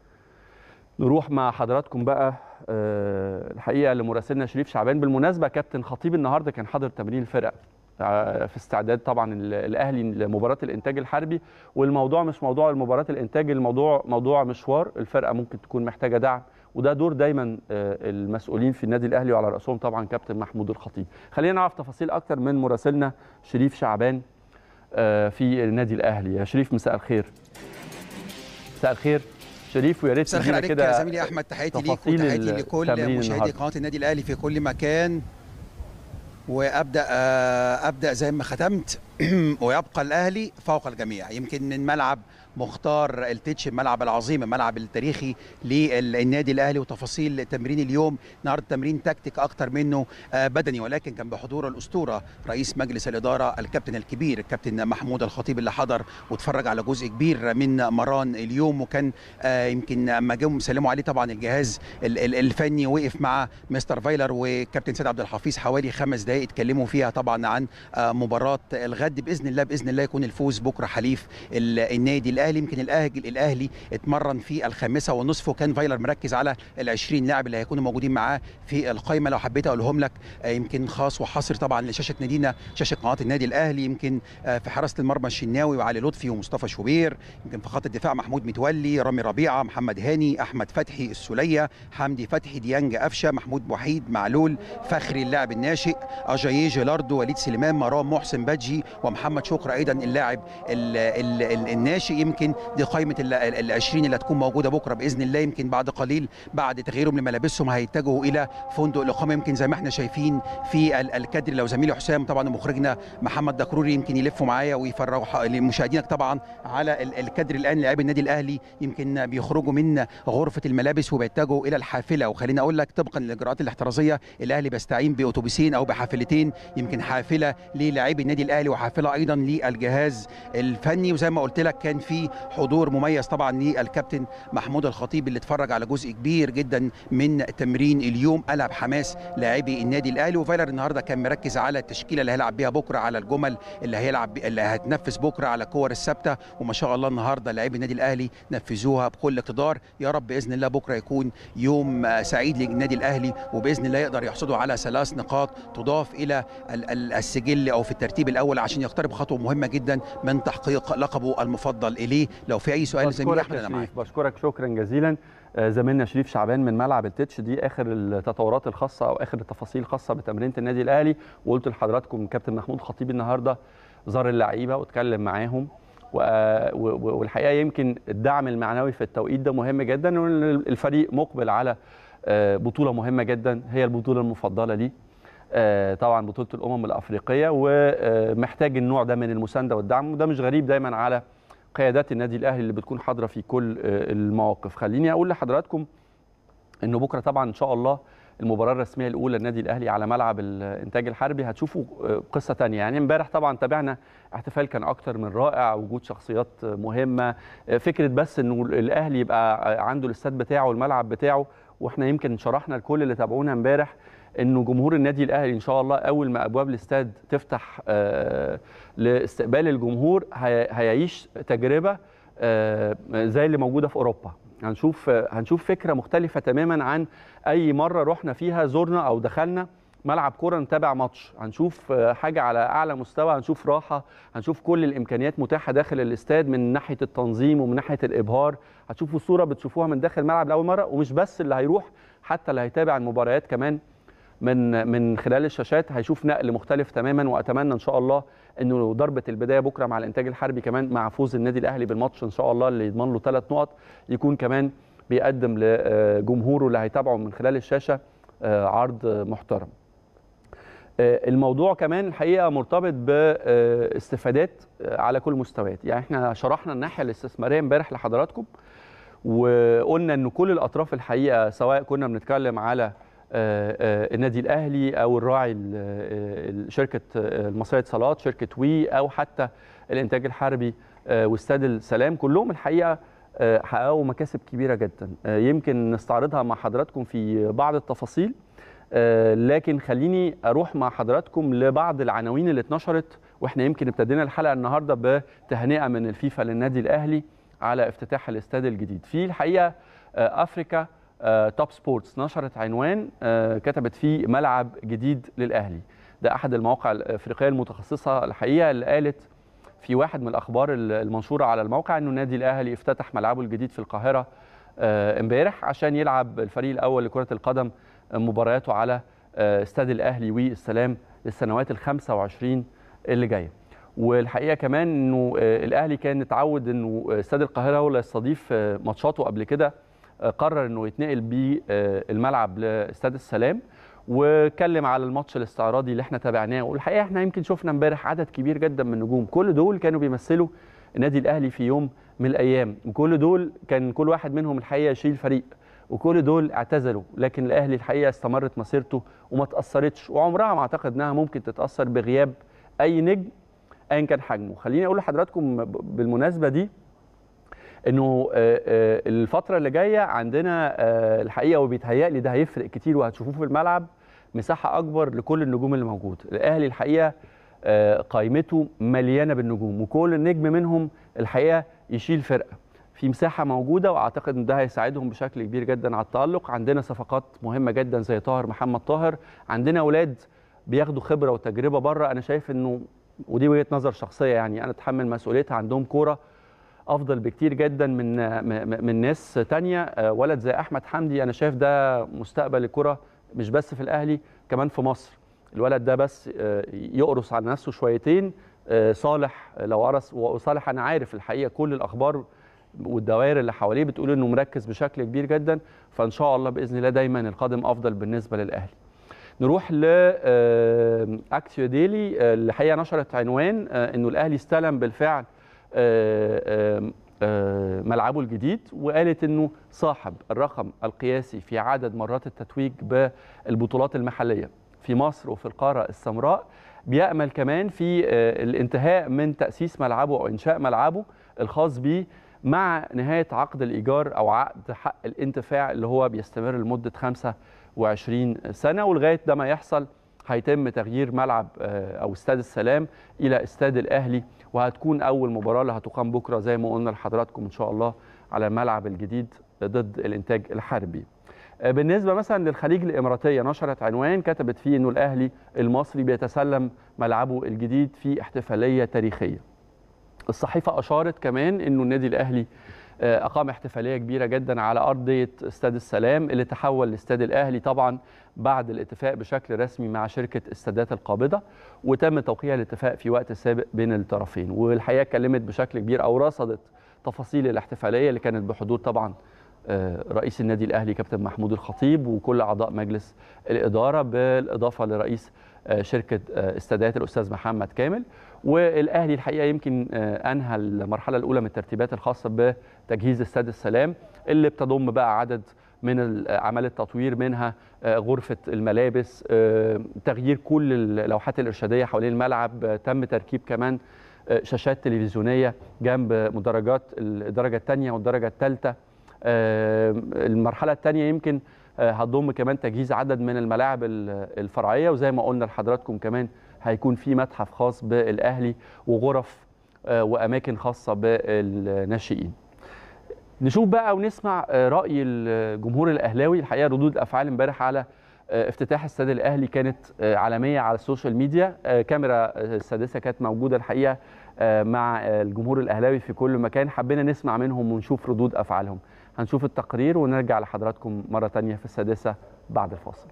نروح مع حضراتكم بقى الحقيقه لمراسلنا شريف شعبان. بالمناسبه كابتن خطيب النهارده كان حاضر تمرين الفرقه في استعداد طبعا الاهلي لمباراه الانتاج الحربي، والموضوع مش موضوع المباراه الانتاج، الموضوع موضوع مشوار الفرقه ممكن تكون محتاجه دعم، وده دور دايما المسؤولين في النادي الاهلي وعلى راسهم طبعا كابتن محمود الخطيب. خلينا نعرف تفاصيل اكتر من مراسلنا شريف شعبان في النادي الاهلي. يا شريف مساء الخير. مساء الخير شريف، ويا ريت
مساء الخير عليك يا زميلي احمد. تحياتي ليك وتحياتي لكل مشاهدي قناه النادي الاهلي في كل مكان. وابدا زي ما ختمت ويبقى الاهلي فوق الجميع. يمكن من ملعب مختار التتش، الملعب العظيم، الملعب التاريخي للنادي الاهلي، وتفاصيل تمرين اليوم النهارده تمرين تكتيك اكتر منه بدني، ولكن كان بحضور الاسطوره رئيس مجلس الاداره الكابتن الكبير الكابتن محمود الخطيب اللي حضر واتفرج على جزء كبير من مران اليوم. وكان يمكن اما جم سلموا عليه طبعا الجهاز الفني وقف مع مستر فايلر وكابتن سيد عبد الحفيظ حوالي 5 دقائق اتكلموا فيها طبعا عن مباراه الغد. باذن الله يكون الفوز بكره حليف النادي الاهلي. يمكن الاهلي اتمرن في 5:30 وكان فايلر مركز على ال20 لاعب اللي هيكونوا موجودين معاه في القائمه. لو حبيت اقولهم لك يمكن خاص وحصر طبعا لشاشه نادينا، شاشه قناه النادي الاهلي. يمكن في حراسه المرمى الشناوي وعلي لطفي ومصطفى شوبير، يمكن في خط الدفاع محمود متولي، رامي ربيعه، محمد هاني، احمد فتحي، السوليه، حمدي فتحي، ديانج قفشه، محمود وحيد، معلول، فخري اللاعب الناشئ، اجاييه جيلاردو، وليد سليمان، مرام محسن، بادجي، ومحمد شكري ايضا اللاعب الناشئ. يمكن دي قائمه ال20 اللي هتكون موجوده بكره باذن الله. يمكن بعد قليل بعد تغييرهم لملابسهم هيتجهوا الى فندق الاقامه. يمكن زي ما احنا شايفين في الكادر، لو زميلي حسام طبعا مخرجنا محمد دكروري يمكن يلفوا معايا ويفرجوا لمشاهدينك طبعا على الكادر. الان لاعبي النادي الاهلي يمكن بيخرجوا من غرفه الملابس وبيتجهوا الى الحافله. وخليني اقول لك طبقا للاجراءات الاحترازيه الاهلي بيستعين باتوبيسين او بحافلتين، يمكن حافله للاعبي النادي الاهلي وحافله ايضا للجهاز الفني. وزي ما قلت لك كان في حضور مميز طبعا للكابتن محمود الخطيب اللي اتفرج على جزء كبير جدا من تمرين اليوم، قلع بحماس لاعبي النادي الاهلي. وفايلر النهارده كان مركز على التشكيله اللي هيلعب بيها بكره، على الجمل اللي هتنفذ بكره، على الكور الثابته. وما شاء الله النهارده لاعبي النادي الاهلي نفذوها بكل اقتدار. يا رب باذن الله بكره يكون يوم سعيد للنادي الاهلي، وباذن الله يقدر يحصدوا على 3 نقاط تضاف الى السجل او في الترتيب الاول عشان يقترب خطوه مهمه جدا من تحقيق لقبه المفضل اليه. لو في اي سؤال زميل احمد انا معاك.
بشكرك شكرا جزيلا زميلنا شريف شعبان من ملعب التتش. دي اخر التطورات الخاصه او اخر التفاصيل الخاصه بتمرينه النادي الاهلي. وقلت لحضراتكم كابتن محمود خطيب النهارده زار اللعيبه واتكلم معاهم، والحقيقه يمكن الدعم المعنوي في التوقيت ده مهم جدا، والفريق مقبل على بطوله مهمه جدا هي البطوله المفضله ليه، طبعا بطوله الامم الافريقيه، ومحتاج النوع ده من المسانده والدعم. وده مش غريب دايما على قيادات النادي الاهلي اللي بتكون حاضره في كل المواقف. خليني اقول لحضراتكم انه بكره طبعا ان شاء الله المباراه الرسميه الاولى للنادي الاهلي على ملعب الانتاج الحربي. هتشوفوا قصه ثانيه. يعني امبارح طبعا تابعنا احتفال كان اكتر من رائع، وجود شخصيات مهمه، فكره بس انه الاهلي يبقى عنده الاستاد بتاعه والملعب بتاعه. واحنا يمكن شرحنا لكل اللي تابعونا امبارح انه جمهور النادي الاهلي ان شاء الله اول ما ابواب الاستاد تفتح لاستقبال الجمهور هيعيش تجربه زي اللي موجوده في اوروبا. هنشوف فكره مختلفه تماما عن اي مره رحنا فيها زرنا او دخلنا ملعب كوره نتابع ماتش. هنشوف حاجه على اعلى مستوى، هنشوف راحه، هنشوف كل الامكانيات متاحه داخل الاستاد من ناحيه التنظيم ومن ناحيه الابهار. هتشوفوا صوره بتشوفوها من داخل الملعب لاول مره، ومش بس اللي هيروح، حتى اللي هيتابع المباريات كمان من خلال الشاشات هيشوف نقل مختلف تماما. واتمنى ان شاء الله انه ضربه البدايه بكره مع الانتاج الحربي كمان مع فوز النادي الاهلي بالماتش ان شاء الله اللي يضمن له 3 نقط، يكون كمان بيقدم لجمهوره اللي هيتابعه من خلال الشاشه عرض محترم. الموضوع كمان الحقيقه مرتبط باستفادات على كل المستويات. يعني احنا شرحنا الناحيه الاستثماريه امبارح لحضراتكم، وقلنا ان كل الاطراف الحقيقه سواء كنا بنتكلم على النادي الاهلي او الراعي شركه المصريه للاتصالات شركه وي او حتى الانتاج الحربي واستاد السلام، كلهم الحقيقه حققوا مكاسب كبيره جدا. يمكن نستعرضها مع حضراتكم في بعض التفاصيل، لكن خليني اروح مع حضراتكم لبعض العناوين اللي اتنشرت. واحنا يمكن ابتدينا الحلقه النهارده بتهنئه من الفيفا للنادي الاهلي على افتتاح الاستاد الجديد. في الحقيقه افريكا توب سبورتس نشرت عنوان كتبت فيه ملعب جديد للاهلي. ده احد المواقع الافريقيه المتخصصه الحقيقه اللي قالت في واحد من الاخبار المنشوره على الموقع انه النادي الاهلي افتتح ملعبه الجديد في القاهره امبارح عشان يلعب الفريق الاول لكره القدم مبارياته على استاد الاهلي والسلام للسنوات ال25 اللي جايه. والحقيقه كمان انه الاهلي كان متعود انه استاد القاهره هو اللي يستضيف ماتشاته قبل كده، قرر انه يتنقل بيه الملعب لاستاد السلام، واتكلم على الماتش الاستعراضي اللي احنا تابعناه. والحقيقه احنا يمكن شفنا امبارح عدد كبير جدا من النجوم، كل دول كانوا بيمثلوا النادي الاهلي في يوم من الايام، وكل دول كان كل واحد منهم الحقيقه يشيل فريق، وكل دول اعتزلوا، لكن الاهلي الحقيقه استمرت مسيرته وما تاثرتش، وعمرها ما اعتقد انها ممكن تتاثر بغياب اي نجم ايا كان حجمه. خليني اقول لحضراتكم بالمناسبه دي انه الفتره اللي جايه عندنا الحقيقه، وبيتهيألي ده هيفرق كتير وهتشوفوه في الملعب، مساحه اكبر لكل النجوم اللي موجود. الاهلي الحقيقه قائمته مليانه بالنجوم، وكل نجم منهم الحقيقه يشيل فرقه في مساحه موجوده، واعتقد ان ده هيساعدهم بشكل كبير جدا على التالق. عندنا صفقات مهمه جدا زي طاهر محمد طاهر، عندنا اولاد بياخدوا خبره وتجربه بره. انا شايف انه ودي وجهه نظر شخصيه، يعني انا اتحمل مسؤوليتها، عندهم كوره افضل بكتير جدا من ناس تانية. ولد زي احمد حمدي انا شايف ده مستقبل الكره مش بس في الاهلي كمان في مصر. الولد ده بس يقرص على نفسه شويتين صالح لو ورث، وصالح انا عارف الحقيقه كل الاخبار والدوائر اللي حواليه بتقول انه مركز بشكل كبير جدا، فان شاء الله باذن الله دايما القادم افضل بالنسبه للاهلي. نروح ل اكسيو ديلي. الحقيقه نشرت عنوان انه الاهلي استلم بالفعل ملعبه الجديد، وقالت انه صاحب الرقم القياسي في عدد مرات التتويج بالبطولات المحليه في مصر وفي القاره السمراء، بيأمل كمان في الانتهاء من تأسيس ملعبه او انشاء ملعبه الخاص به مع نهايه عقد الايجار او عقد حق الانتفاع اللي هو بيستمر لمده 25 سنه، ولغايه ده ما يحصل هيتم تغيير ملعب او استاد السلام الى استاد الاهلي، وهتكون اول مباراه اللي هتقام بكره زي ما قلنا لحضراتكم ان شاء الله على الملعب الجديد ضد الانتاج الحربي. بالنسبه مثلا للخليج الاماراتيه نشرت عنوان كتبت فيه انه الاهلي المصري بيتسلم ملعبه الجديد في احتفاليه تاريخيه. الصحيفه اشارت كمان انه النادي الاهلي اقام احتفاليه كبيره جدا على ارضيه استاد السلام اللي تحول لاستاد الاهلي طبعا بعد الاتفاق بشكل رسمي مع شركه استادات القابضه، وتم توقيع الاتفاق في وقت سابق بين الطرفين. والحقيقه اتكلمت بشكل كبير او رصدت تفاصيل الاحتفاليه اللي كانت بحضور طبعا رئيس النادي الاهلي كابتن محمود الخطيب وكل اعضاء مجلس الاداره، بالاضافه لرئيس شركه استادات الاستاذ محمد كامل. والاهلي الحقيقه يمكن انهى المرحله الاولى من الترتيبات الخاصه بتجهيز استاد السلام اللي بتضم بقى عدد من اعمال التطوير، منها غرفه الملابس، تغيير كل اللوحات الارشاديه حوالين الملعب، تم تركيب كمان شاشات تلفزيونيه جنب مدرجات الدرجه الثانيه والدرجه الثالثه. المرحله الثانيه يمكن هتضم كمان تجهيز عدد من الملاعب الفرعيه، وزي ما قلنا لحضراتكم كمان هيكون في متحف خاص بالاهلي وغرف واماكن خاصه بالناشئين. نشوف بقى ونسمع راي الجمهور الاهلاوي. الحقيقه ردود الافعال امبارح على افتتاح استاد الاهلي كانت عالميه على السوشيال ميديا. كاميرا السادسه كانت موجوده الحقيقه مع الجمهور الاهلاوي في كل مكان، حبينا نسمع منهم ونشوف ردود افعالهم. هنشوف التقرير ونرجع لحضراتكم مره ثانيه في السادسه بعد الفاصل.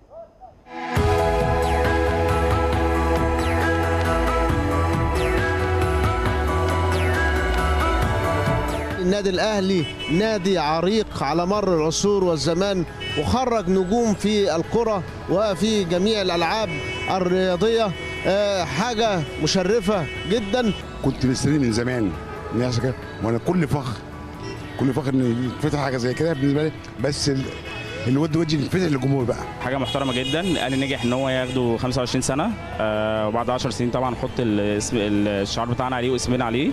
النادي الأهلي نادي عريق على مر العصور والزمان، وخرج نجوم في الكرة وفي جميع الألعاب الرياضية. حاجة مشرفة جدا.
كنت مستني من زمان ان يحصل كده، وانا كل فخر ان يتفتح حاجه زي كده بالنسبه لي، بس الود وجه يتفتح للجمهور بقى.
حاجه محترمه جدا. الاهلي نجح ان هو ياخده 25 سنه، وبعد 10 سنين طبعا نحط الشعار بتاعنا عليه واسمنا عليه.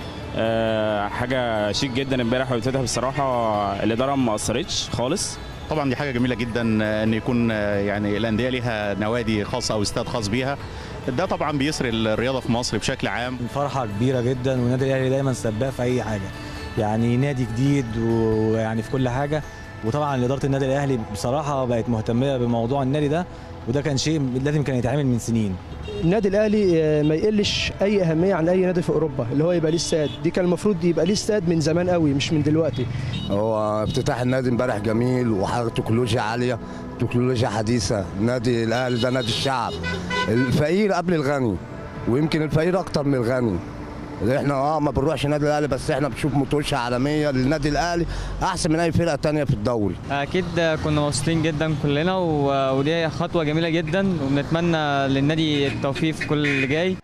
حاجه شيك جدا امبارح وبيتفتح بصراحه. الاداره ما قصرتش خالص.
طبعا دي حاجه جميله جدا ان يكون يعني الانديه ليها نوادي خاصه او استاد خاص بيها. ده طبعا بيسري الرياضه في مصر بشكل عام.
فرحه كبيره جدا، والنادي الاهلي دايما سباق في اي حاجه، يعني نادي جديد ويعني في كل حاجه. وطبعا اداره النادي الاهلي بصراحه بقت مهتمه بموضوع النادي ده، وده كان شيء لازم كان يتعمل من سنين.
النادي الاهلي ما يقلش اي اهميه عن اي نادي في اوروبا اللي هو يبقى ليه استاد. دي كان المفروض يبقى ليه استاد من زمان قوي مش من دلوقتي.
هو افتتاح النادي امبارح جميل، وحاجه تكنولوجيا عاليه، تكنولوجيا حديثه. النادي الاهلي ده نادي الشعب، الفقير قبل الغني، ويمكن الفقير اكتر من الغني. احنا ما بنروحش النادي الاهلي، بس احنا بنشوف متوشه عالميه للنادي الاهلي احسن من اي فرقه ثانيه في الدوري.
اكيد كنا مبسوطين جدا كلنا، ودي خطوه جميله جدا، وبنتمنى للنادي التوفيق في كل اللي جاي.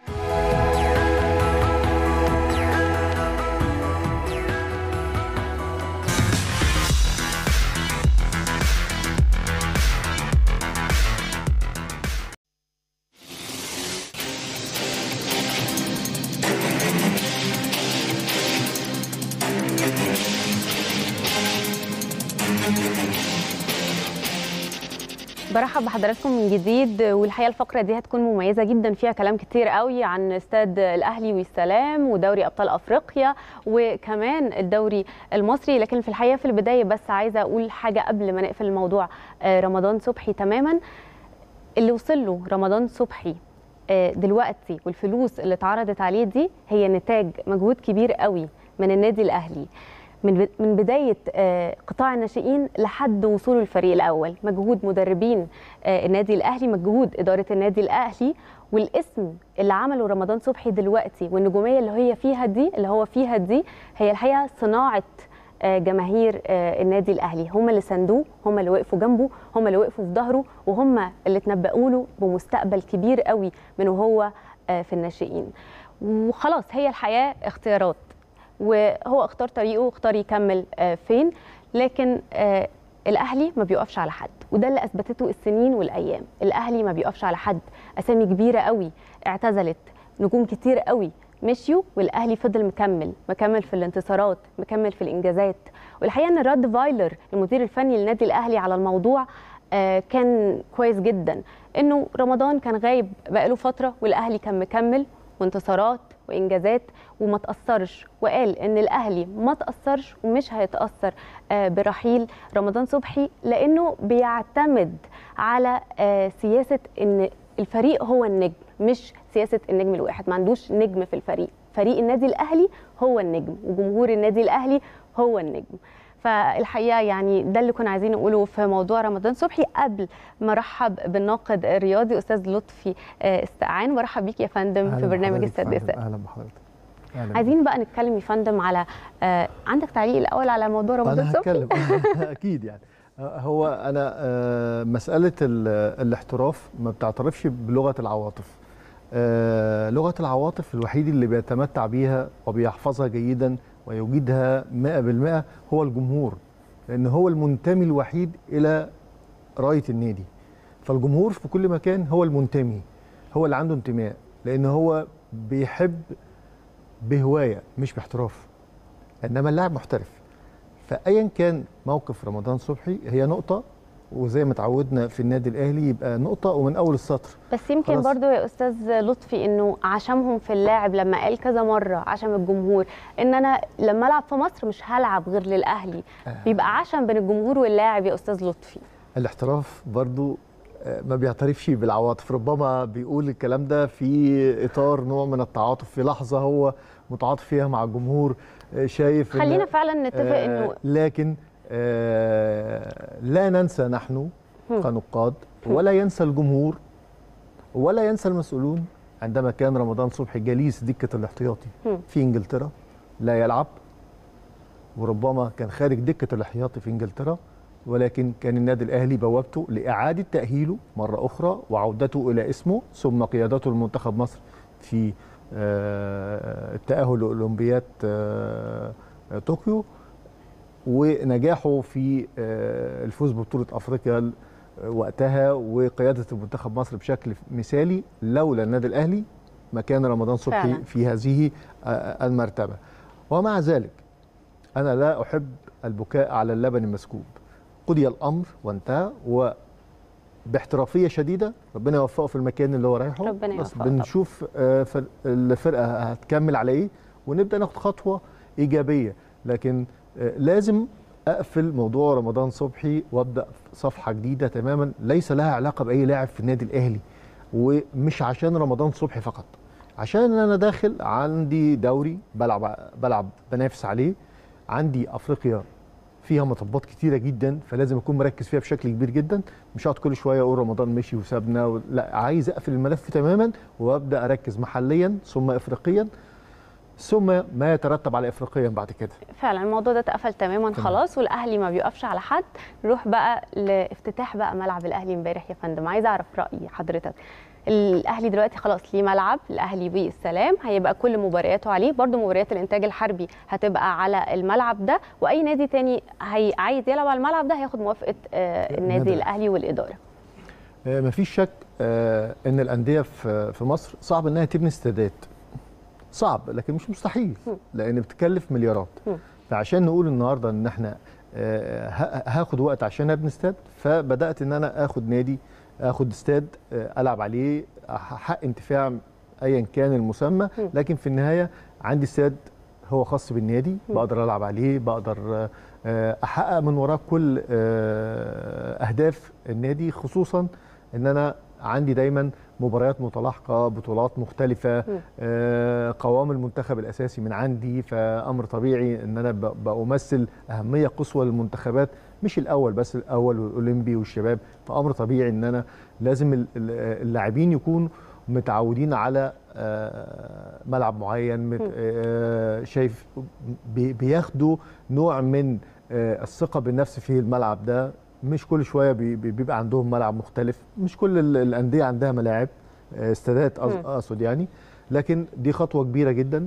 برحب بحضراتكم من جديد، والحقيقه الفقره دي هتكون مميزه جدا، فيها كلام كتير قوي عن استاد الاهلي والسلام ودوري ابطال افريقيا وكمان الدوري المصري. لكن في الحقيقه في البدايه بس عايزه اقول حاجه قبل ما نقفل الموضوع. رمضان صبحي تماما اللي وصل له رمضان صبحي دلوقتي، والفلوس اللي اتعرضت عليه دي هي نتاج مجهود كبير قوي من النادي الاهلي. من بدايه قطاع الناشئين لحد وصول الفريق الاول، مجهود مدربين النادي الاهلي، مجهود اداره النادي الاهلي، والاسم اللي عمله رمضان صبحي دلوقتي والنجوميه اللي هو فيها دي هي الحقيقه صناعه جماهير النادي الاهلي. هم اللي ساندوه، هم اللي وقفوا جنبه، هم اللي وقفوا في ظهره، وهم اللي تنبؤوا له بمستقبل كبير قوي من وهو في الناشئين. وخلاص هي الحياه اختيارات، وهو اختار طريقه واختار يكمل فين، لكن الاهلي ما بيقفش على حد، وده اللي اثبتته السنين والايام. الاهلي ما بيقفش على حد، اسامي كبيره قوي اعتزلت، نجوم كتير قوي مشيوا، والاهلي فضل مكمل في الانتصارات، مكمل في الانجازات. والحقيقه ان رد فايلر المدير الفني للنادي الاهلي على الموضوع كان كويس جدا، انه رمضان كان غايب بقاله فتره والاهلي كان مكمل وانتصارات وانجازات وما تاثرش، وقال ان الاهلي ما تاثرش ومش هيتاثر برحيل رمضان صبحي، لانه بيعتمد على سياسه ان الفريق هو النجم، مش سياسه النجم الواحد. ما عندوش نجم في الفريق، فريق النادي الاهلي هو النجم وجمهور النادي الاهلي هو النجم. فالحقيقه يعني ده اللي كنا عايزين نقوله في موضوع رمضان صبحي. قبل ما ارحب بالناقد الرياضي استاذ لطفي استقعان، برحب بيك يا فندم في برنامج السادسه.
اهلا بحضرتك.
عايزين بقى نتكلم يا فندم على عندك تعليق الاول على موضوع رمضان صبحي؟
انا هتكلم اكيد. يعني هو انا مساله الاحتراف ما بتعترفش بلغه العواطف. لغه العواطف الوحيد اللي بيتمتع بيها وبيحفظها جيدا ويجيدها 100% هو الجمهور، لأن هو المنتمي الوحيد إلى راية النادي. فالجمهور في كل مكان هو المنتمي، هو اللي عنده انتماء، لأن هو بيحب بهواية مش باحتراف، إنما اللاعب محترف. فأيا كان موقف رمضان صبحي هي نقطة، وزي ما اتعودنا في النادي الاهلي يبقى نقطه ومن اول السطر.
بس يمكن برضو يا استاذ لطفي انه عشمهم في اللاعب لما قال كذا مره عشم الجمهور ان انا لما العب في مصر مش هلعب غير للاهلي، بيبقى عشم بين الجمهور واللاعب يا استاذ لطفي.
الاحتراف برضو ما بيعترفش بالعواطف، ربما بيقول الكلام ده في اطار نوع من التعاطف في لحظه هو متعاطف فيها مع الجمهور، شايف
خلينا فعلا نتفق انه
لكن لا ننسى نحن كنقاد ولا ينسى الجمهور ولا ينسى المسؤولون عندما كان رمضان صبحي جليس دكة الاحتياطي في انجلترا لا يلعب، وربما كان خارج دكة الاحتياطي في انجلترا، ولكن كان النادي الاهلي بوابته لاعادة تأهيله مرة اخرى وعودته الى اسمه، ثم قيادته لمنتخب مصر في التأهل لأولمبياد طوكيو، ونجاحه في الفوز ببطولة أفريقيا وقتها وقيادة المنتخب مصر بشكل مثالي. لولا النادي الأهلي ما كان رمضان صبحي في هذه المرتبة. ومع ذلك أنا لا أحب البكاء على اللبن المسكوب، قضي الأمر وانتهى، وباحترافية شديدة ربنا يوفقه في المكان اللي هو رايحه.
ربنا يوفقه.
بنشوف الفرقة هتكمل على إيه ونبدأ ناخد خطوة إيجابية، لكن لازم أقفل موضوع رمضان صبحي وأبدأ صفحة جديدة تماما ليس لها علاقة بأي لاعب في النادي الأهلي، ومش عشان رمضان صبحي فقط، عشان أنا داخل عندي دوري بلعب بنافس عليه، عندي أفريقيا فيها مطبات كتيرة جدا فلازم أكون مركز فيها بشكل كبير جدا، مش هقعد كل شوية أقول رمضان مشي وسابنا لا، عايز أقفل الملف تماما وأبدأ أركز محليا ثم إفريقيا ثم ما يترتب على افريقيا بعد كده.
فعلا الموضوع ده اتقفل تماما خلاص، والاهلي ما بيقفش على حد. نروح بقى لافتتاح بقى ملعب الاهلي امبارح يا فندم، عايزه اعرف راي حضرتك. الاهلي دلوقتي خلاص ليه ملعب، الاهلي بالسلام، هيبقى كل مبارياته عليه، برده مباريات الانتاج الحربي هتبقى على الملعب ده، واي نادي تاني عايز يلعب على الملعب ده هياخد موافقه النادي الاهلي والاداره.
مفيش شك ان الانديه في مصر صعب انها تبني استادات، صعب لكن مش مستحيل، لان بتكلف مليارات. فعشان نقول النهارده ان احنا هاخد وقت عشان ابني استاد، فبدات ان انا اخد استاد العب عليه حق انتفاع ايا كان المسمى، لكن في النهايه عندي استاد هو خاص بالنادي بقدر العب عليه، بقدر احقق من وراه كل اهداف النادي، خصوصا ان انا عندي دايما مباريات متلاحقه، بطولات مختلفه، قوام المنتخب الاساسي من عندي، فامر طبيعي ان انا بمثل اهميه قصوى للمنتخبات، مش الاول بس، الاول والاولمبي والشباب. فامر طبيعي ان انا لازم اللاعبين يكونوا متعودين على ملعب معين، شايف بياخدوا نوع من الثقه بالنفس في الملعب ده. مش كل شويه بيبقى عندهم ملعب مختلف، مش كل الانديه عندها ملاعب استادات اقصد يعني، لكن دي خطوه كبيره جدا.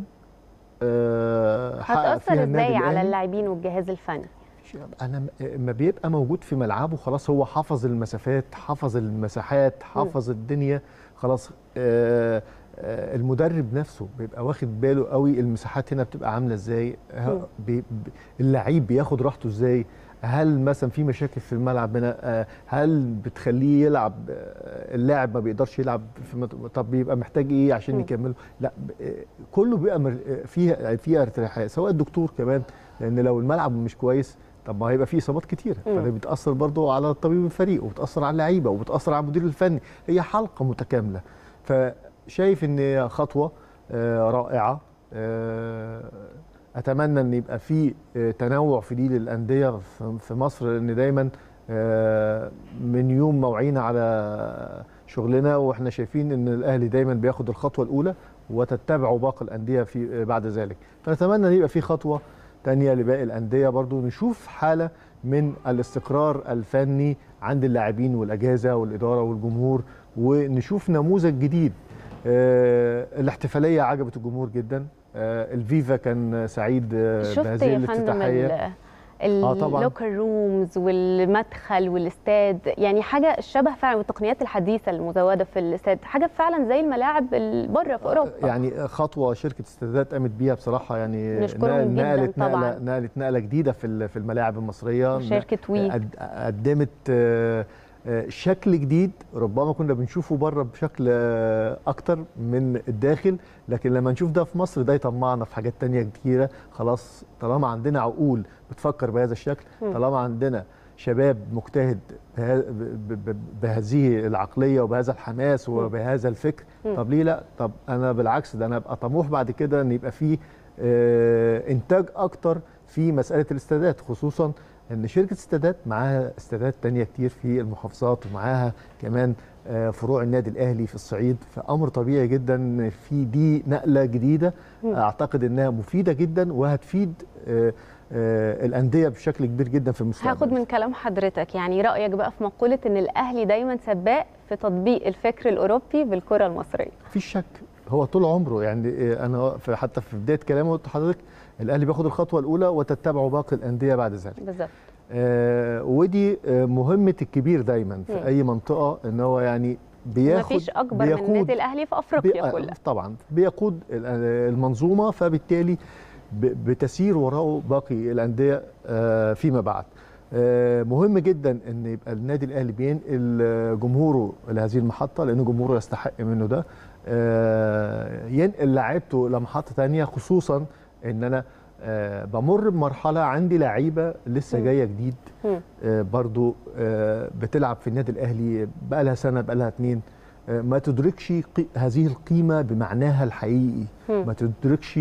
هتأثر ازاي على اللاعبين والجهاز الفني؟
انا ما بيبقى موجود في ملعبه خلاص، هو حفظ المسافات، حفظ المساحات، حفظ الدنيا خلاص. المدرب نفسه بيبقى واخد باله قوي المساحات هنا بتبقى عامله ازاي، اللعيب بياخد راحته ازاي، هل مثلا في مشاكل في الملعب هنا، هل بتخليه يلعب، اللاعب ما بيقدرش يلعب طب بيبقى محتاج ايه عشان يكمله. لا، كله بيبقى فيها ارتياحيه، سواء الدكتور كمان، لان لو الملعب مش كويس طب ما هيبقى فيه اصابات كتيره، فده بتاثر برضه على طبيب الفريق، وبتاثر على اللعيبه، وبتاثر على المدير الفني. هي حلقه متكامله. فشايف ان خطوه رائعه. اتمنى ان يبقى في تنوع في دي للانديه في مصر، لان دايما من يوم ما وعينا على شغلنا واحنا شايفين ان الاهلي دايما بياخد الخطوه الاولى وتتبعه باقي الانديه في بعد ذلك. فنتمنى ان يبقى في خطوه ثانيه لباقي الانديه، برضو نشوف حاله من الاستقرار الفني عند اللاعبين والاجهزه والاداره والجمهور، ونشوف نموذج جديد. الاحتفاليه عجبت الجمهور جدا، الفيفا كان سعيد بهذه الافتتاحيه.
اللوكر رومز والمدخل والاستاد، يعني حاجه شبه فعلا، والتقنيات الحديثه المزوده في الاستاد، حاجه فعلا زي الملاعب بره في اوروبا.
يعني خطوه شركه استادات قامت بيها بصراحه، يعني نقلت نقله جديده في الملاعب المصريه.
شركه وي
قدمت شكل جديد ربما كنا بنشوفه بره بشكل اكتر من الداخل، لكن لما نشوف ده في مصر ده يطمعنا في حاجات تانية كتيره. خلاص طالما عندنا عقول بتفكر بهذا الشكل، طالما عندنا شباب مجتهد بهذه العقليه وبهذا الحماس وبهذا الفكر، طب ليه لا؟ طب انا بالعكس، ده انا ابقى طموح بعد كده ان يبقى فيه انتاج اكتر في مساله الاستادات، خصوصا ان شركه استادات معاها استادات تانية كتير في المحافظات، ومعاها كمان فروع النادي الاهلي في الصعيد. فامر طبيعي جدا في دي نقله جديده، اعتقد انها مفيده جدا وهتفيد الانديه بشكل كبير جدا في المستقبل.
هاخد من كلام حضرتك يعني رايك بقى في مقوله ان الاهلي دايما سباق في تطبيق الفكر الاوروبي بالكره المصريه.
مفيش شك، هو طول عمره يعني، انا حتى في بدايه كلامي قلت لحضرتك الاهلي بياخد الخطوه الاولى وتتبعه باقي الانديه بعد ذلك.
بالظبط.
ودي مهمه الكبير دايما في اي منطقه، ان هو يعني
مفيش اكبر من النادي الاهلي في افريقيا كلها.
طبعا بيقود المنظومه، فبالتالي بتسير وراءه باقي الانديه فيما بعد. مهم جدا ان يبقى النادي الاهلي بينقل جمهوره لهذه المحطه، لان جمهوره يستحق منه ده. ينقل لاعيبته لمحطه ثانيه، خصوصا ان انا بمر بمرحله عندي لعيبه لسه جايه جديد، برضو بتلعب في النادي الاهلي بقى لها سنه، بقى لها 2، ما تدركش هذه القيمه بمعناها الحقيقي، ما تدركش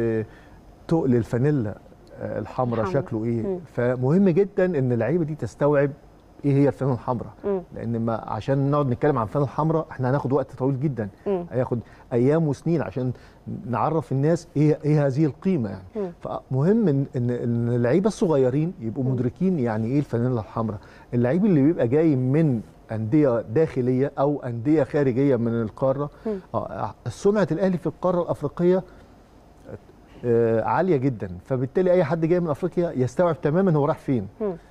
تقل الفانيلا الحمراء شكله ايه. فمهم جدا ان اللعيبه دي تستوعب ايه هي الفانيلا الحمراء، لان ما عشان نقعد نتكلم عن الفانيلا الحمراء احنا هناخد وقت طويل جدا، هياخد ايام وسنين عشان نعرف الناس ايه هذه القيمه يعني. فمهم ان اللعيبه الصغيرين يبقوا مدركين يعني ايه الفانيلا الحمراء. اللعيب اللي بيبقى جاي من انديه داخليه او انديه خارجيه من القاره، سمعه الاهلي في القاره الافريقيه عاليه جدا، فبالتالي اي حد جاي من افريقيا يستوعب تماما هو راح فين.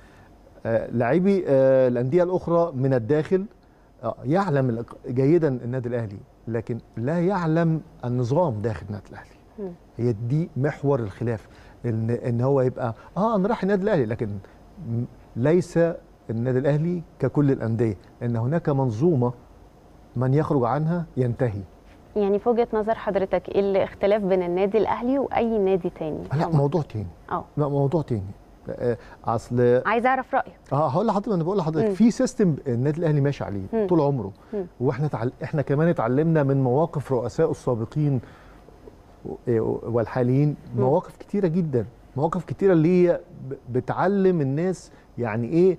لاعبي الانديه الاخرى من الداخل يعلم جيدا النادي الاهلي، لكن لا يعلم النظام داخل النادي الاهلي. هي دي محور الخلاف، ان هو يبقى انا رايح النادي الاهلي، لكن ليس النادي الاهلي ككل الانديه، لان هناك منظومه من يخرج عنها ينتهي.
يعني في وجهه نظر حضرتك ايه الاختلاف بين النادي الاهلي واي نادي تاني؟
لا موضوع تاني. لا موضوع تاني. اصل
عايز اعرف رايك.
هقول لحضرتك، انا بقول لحضرتك في سيستم النادي الاهلي ماشي عليه طول عمره، واحنا احنا كمان اتعلمنا من مواقف رؤسائه السابقين والحاليين مواقف كتيره جدا، مواقف كتيره اللي هي بتعلم الناس يعني ايه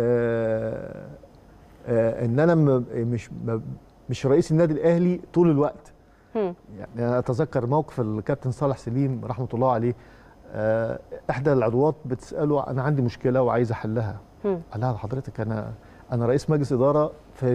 ان انا مش رئيس النادي الاهلي طول الوقت. يعني انا اتذكر موقف الكابتن صالح سليم رحمه الله عليه، احدى العضوات بتساله انا عندي مشكله وعايز احلها، قال لها حضرتك انا رئيس مجلس اداره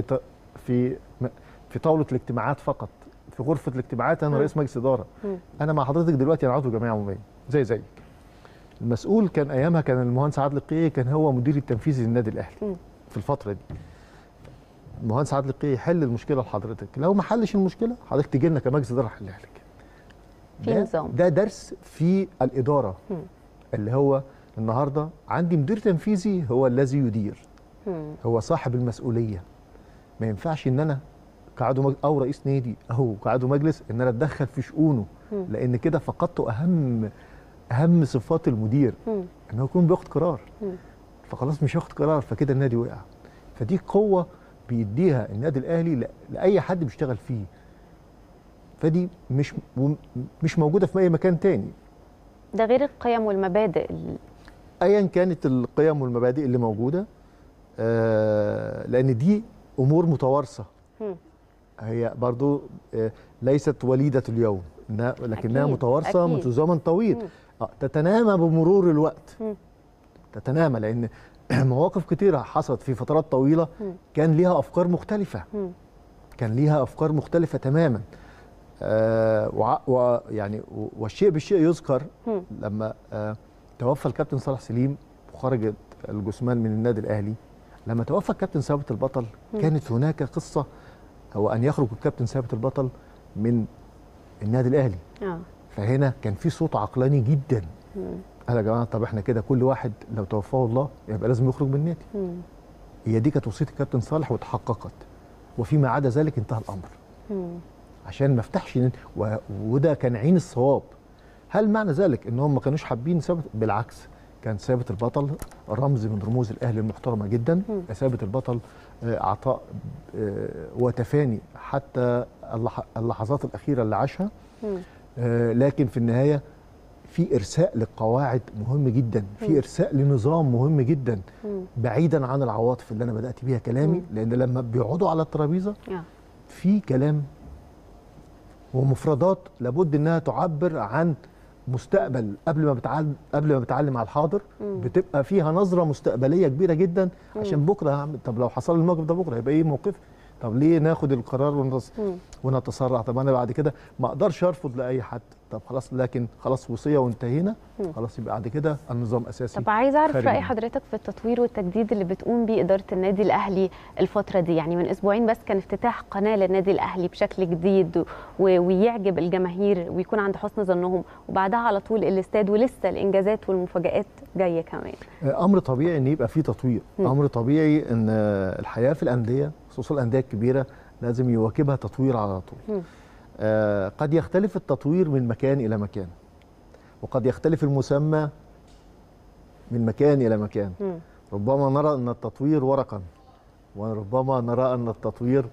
في طاوله الاجتماعات فقط، في غرفه الاجتماعات انا رئيس مجلس اداره. انا مع حضرتك دلوقتي انا عضو جمعيه عموميه زيك. المسؤول كان ايامها كان المهندس عادل القيعي، كان هو مدير التنفيذي للنادي الاهلي في الفتره دي. المهندس عادل القيعي يحل المشكله لحضرتك، لو ما حلش المشكله حضرتك تيجي لنا كمجلس اداره نحلها لك.
في نظام.
ده درس في الاداره، اللي هو النهارده عندي مدير تنفيذي هو الذي يدير، هو صاحب المسؤوليه. ما ينفعش ان انا كعضو او رئيس نادي او كعضو مجلس ان انا اتدخل في شؤونه، لان كده فقدت اهم صفات المدير، ان هو يكون بياخد قرار. فخلاص مش هياخد قرار، فكده النادي وقع. فدي قوه بيديها النادي الاهلي لاي حد بيشتغل فيه، فدي مش موجوده في اي مكان تاني.
ده غير القيم والمبادئ
ايا كانت القيم والمبادئ اللي موجوده، لان دي امور متوارثه، هي برضو ليست وليده اليوم، لكنها متوارثه منذ زمن طويل، تتنامى بمرور الوقت. تتنامى لان مواقف كتيره حصلت في فترات طويله كان ليها افكار مختلفه، كان ليها افكار مختلفه تماما. ويعني والشيء بالشيء يذكر لما توفى الكابتن صالح سليم وخرج الجثمان من النادي الاهلي، لما توفى الكابتن ثابت البطل كانت هناك قصه، هو ان يخرج الكابتن ثابت البطل من النادي الاهلي. فهنا كان في صوت عقلاني جدا، قال يا جماعه طب احنا كده كل واحد لو توفاه الله يبقى لازم يخرج من النادي. هي دي كانت وصيه الكابتن صالح وتحققت، وفيما عدا ذلك انتهى الامر. عشان ما افتحش وده كان عين الصواب. هل معنى ذلك انهم ما كانوش حابين ثابت؟ بالعكس، كان ثابت البطل رمز من رموز الاهلي المحترمه جدا. ثابت البطل عطاء وتفاني حتى اللحظات الاخيره اللي عاشها، لكن في النهايه في ارساء للقواعد مهم جدا، في ارساء لنظام مهم جدا بعيدا عن العواطف اللي انا بدات بيها كلامي، لان لما بيقعدوا على الترابيزه في كلام ومفردات لابد انها تعبر عن مستقبل قبل ما بتعلم على الحاضر. بتبقى فيها نظره مستقبليه كبيره جدا، عشان بكره طب لو حصل الموقف ده بكره يبقى ايه موقف؟ طب ليه ناخد القرار ونتسرع؟ طب انا بعد كده ما اقدرش ارفض لاي حد. طب خلاص، لكن خلاص وصيه وانتهينا، خلاص يبقى بعد كده النظام اساسي.
طب عايز اعرف راي حضرتك في التطوير والتجديد اللي بتقوم بيه اداره النادي الاهلي الفتره دي. يعني من اسبوعين بس كان افتتاح قناه للنادي الاهلي بشكل جديد ويعجب الجماهير ويكون عند حسن ظنهم، وبعدها على طول الاستاد، ولسه الانجازات والمفاجات جايه كمان.
امر طبيعي ان يبقى فيه تطوير، امر طبيعي ان الحياه في الانديه خصوصا الانديه الكبيره لازم يواكبها تطوير على طول. قد يختلف التطوير من مكان إلى مكان، وقد يختلف المسمى من مكان إلى مكان. ربما نرى أن التطوير ورقا، وربما نرى أن التطوير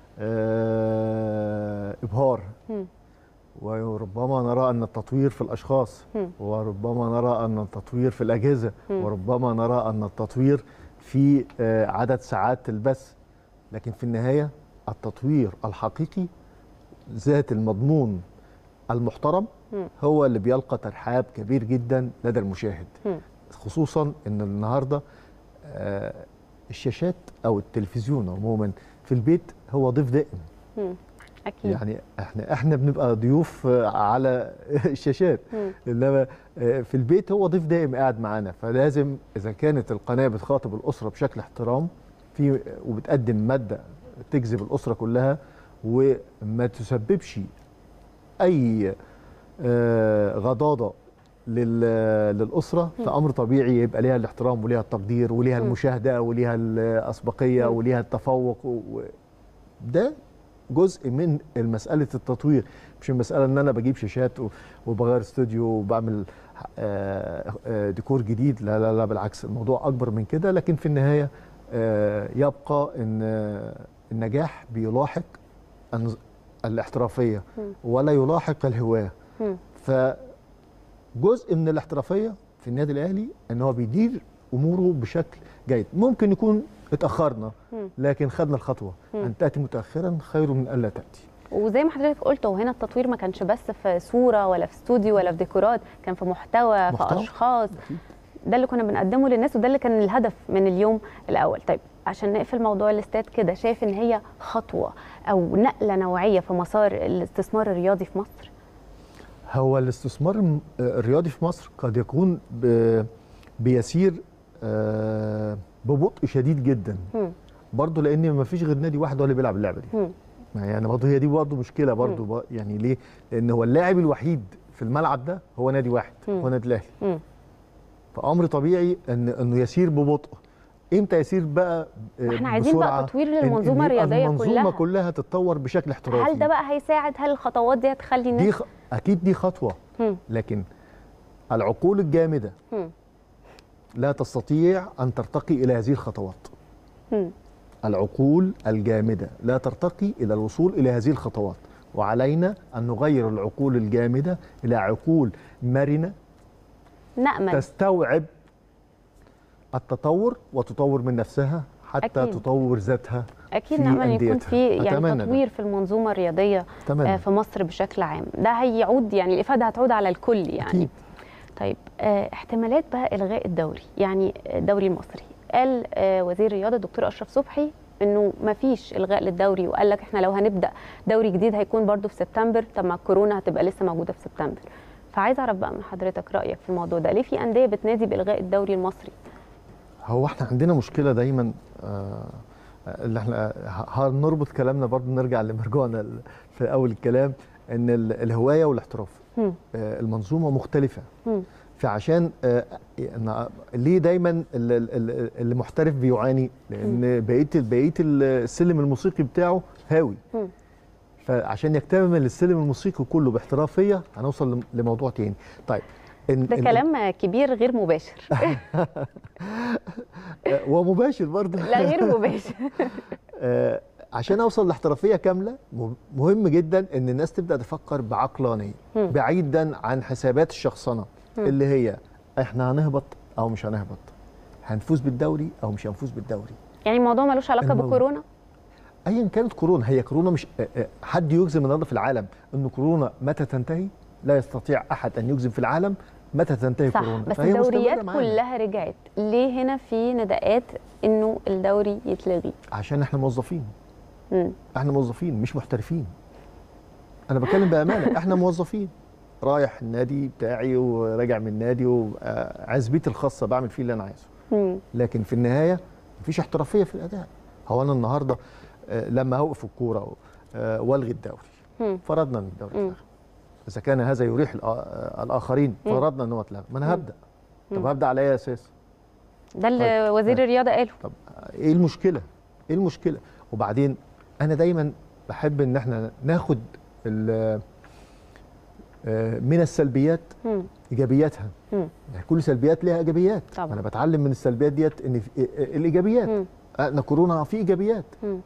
إبهار، وربما نرى أن التطوير في الأشخاص، وربما نرى أن التطوير في الأجهزة، وربما نرى أن التطوير في عدد ساعات البث. لكن في النهاية التطوير الحقيقي ذات المضمون المحترم هو اللي بيلقى ترحاب كبير جدا لدى المشاهد، خصوصا ان النهارده الشاشات او التلفزيون عموما في البيت هو ضيف دائم.
اكيد.
يعني احنا بنبقى ضيوف على الشاشات، انما في البيت هو ضيف دائم قاعد معانا. فلازم اذا كانت القناه بتخاطب الاسره بشكل احترام وبتقدم ماده تجذب الاسره كلها وما تسببش اي غضاضه للاسره، فامر طبيعي يبقى ليها الاحترام وليها التقدير وليها المشاهده وليها الاسبقيه وليها التفوق. ده جزء من مساله التطوير، مش المساله ان انا بجيب شاشات وبغير استوديو وبعمل ديكور جديد، لا لا لا بالعكس، الموضوع اكبر من كده. لكن في النهايه يبقى ان النجاح بيلاحق الاحترافيه ولا يلاحق الهواه. فجزء من الاحترافيه في النادي الاهلي ان هو بيدير اموره بشكل جيد. ممكن يكون اتاخرنا لكن خدنا الخطوه. ان تاتي متاخرا خير من الا تاتي.
وزي ما حضرتك قلت، وهنا التطوير ما كانش بس في صوره ولا في استوديو ولا في ديكورات، كان في محتوى في اشخاص. ده اللي كنا بنقدمه للناس وده اللي كان الهدف من اليوم الاول. طيب عشان نقفل موضوع الاستاد كده، شايف ان هي خطوه او نقله نوعيه في مسار الاستثمار الرياضي في مصر؟
هو الاستثمار الرياضي في مصر قد يكون بيسير ببطء شديد جدا. برضه لان ما فيش غير نادي واحد هو اللي بيلعب اللعبه دي. يعني برضه هي دي برضه مشكله برضه. يعني ليه؟ لان هو اللاعب الوحيد في الملعب ده هو نادي واحد، هو نادي الاهلي. فامر طبيعي انه يسير ببطء. امتى يسير بقى
احنا عايزين بقى تطوير للمنظومه الرياضيه كلها.
المنظومه كلها تتطور بشكل احترافي.
هل ده بقى هيساعد؟ هل الخطوات دي هتخلي الناس
اكيد دي خطوه. لكن العقول الجامده لا تستطيع ان ترتقي الى هذه الخطوات. العقول الجامده لا ترتقي الى الوصول الى هذه الخطوات، وعلينا ان نغير العقول الجامده الى عقول مرنه
نأمل
تستوعب التطور وتطور من نفسها حتى أكيد. تطور ذاتها.
اكيد نأمل يكون في يعني تطوير في المنظومه الرياضيه في مصر بشكل عام. ده هيعود، يعني الافاده هتعود على الكل يعني. أكيد. طيب احتمالات بقى الغاء الدوري، يعني الدوري المصري. قال وزير الرياضه الدكتور اشرف صبحي انه ما فيش الغاء للدوري، وقال لك احنا لو هنبدا دوري جديد هيكون برضو في سبتمبر. طب ما الكورونا هتبقى لسه موجوده في سبتمبر. فعايز اعرف بقى من حضرتك رايك في الموضوع ده. ليه في انديه بتنادي بالغاء الدوري المصري؟
هو احنا عندنا مشكله دايما، اللي احنا هنربط كلامنا برضو، نرجع لمرجوعنا في اول الكلام، ان الهوايه والاحتراف المنظومه مختلفه. فعشان ليه دايما المحترف بيعاني؟ لان بقيه السلم الموسيقي بتاعه هاوي. فعشان يكتمل السلم الموسيقي كله باحترافيه هنوصل لموضوع تاني. طيب
ده كلام كبير غير مباشر.
ومباشر برضه.
لا غير مباشر.
عشان اوصل لاحترافيه كامله مهم جدا ان الناس تبدا تفكر بعقلانيه بعيدا عن حسابات الشخصنه اللي هي احنا هنهبط او مش هنهبط، هنفوز بالدوري او مش هنفوز بالدوري.
يعني الموضوع ملوش علاقه بكورونا؟
ايا كانت كورونا، هي كورونا مش حد يجزم النهارده في العالم ان كورونا متى تنتهي. لا يستطيع احد ان يجزم في العالم متى تنتهي
صح.
كورونا.
بس الدوريات كلها رجعت، ليه هنا في نداءات انه الدوري يتلغي؟
عشان احنا موظفين. احنا موظفين مش محترفين. انا بتكلم بامانه، احنا موظفين، رايح النادي بتاعي وراجع من النادي وعزبتي الخاصه بعمل فيه اللي انا عايزه. لكن في النهايه مفيش احترافيه في الاداء. هو انا النهارده لما هوقف الكوره والغي الدوري، فرضنا ان الدوري اتلغى، اذا كان هذا يريح الاخرين، فرضنا ان هو اتلغى، ما انا هبدا. طب هبدا على اي اساس؟
ده اللي وزير الرياضه قاله.
طب ايه المشكله؟ ايه المشكله؟ وبعدين انا دايما بحب ان احنا ناخد من السلبيات ايجابياتها. يعني كل سلبيات لها ايجابيات. طبعا. انا بتعلم من السلبيات ديت ان الايجابيات. احنا كورونا في ايجابيات.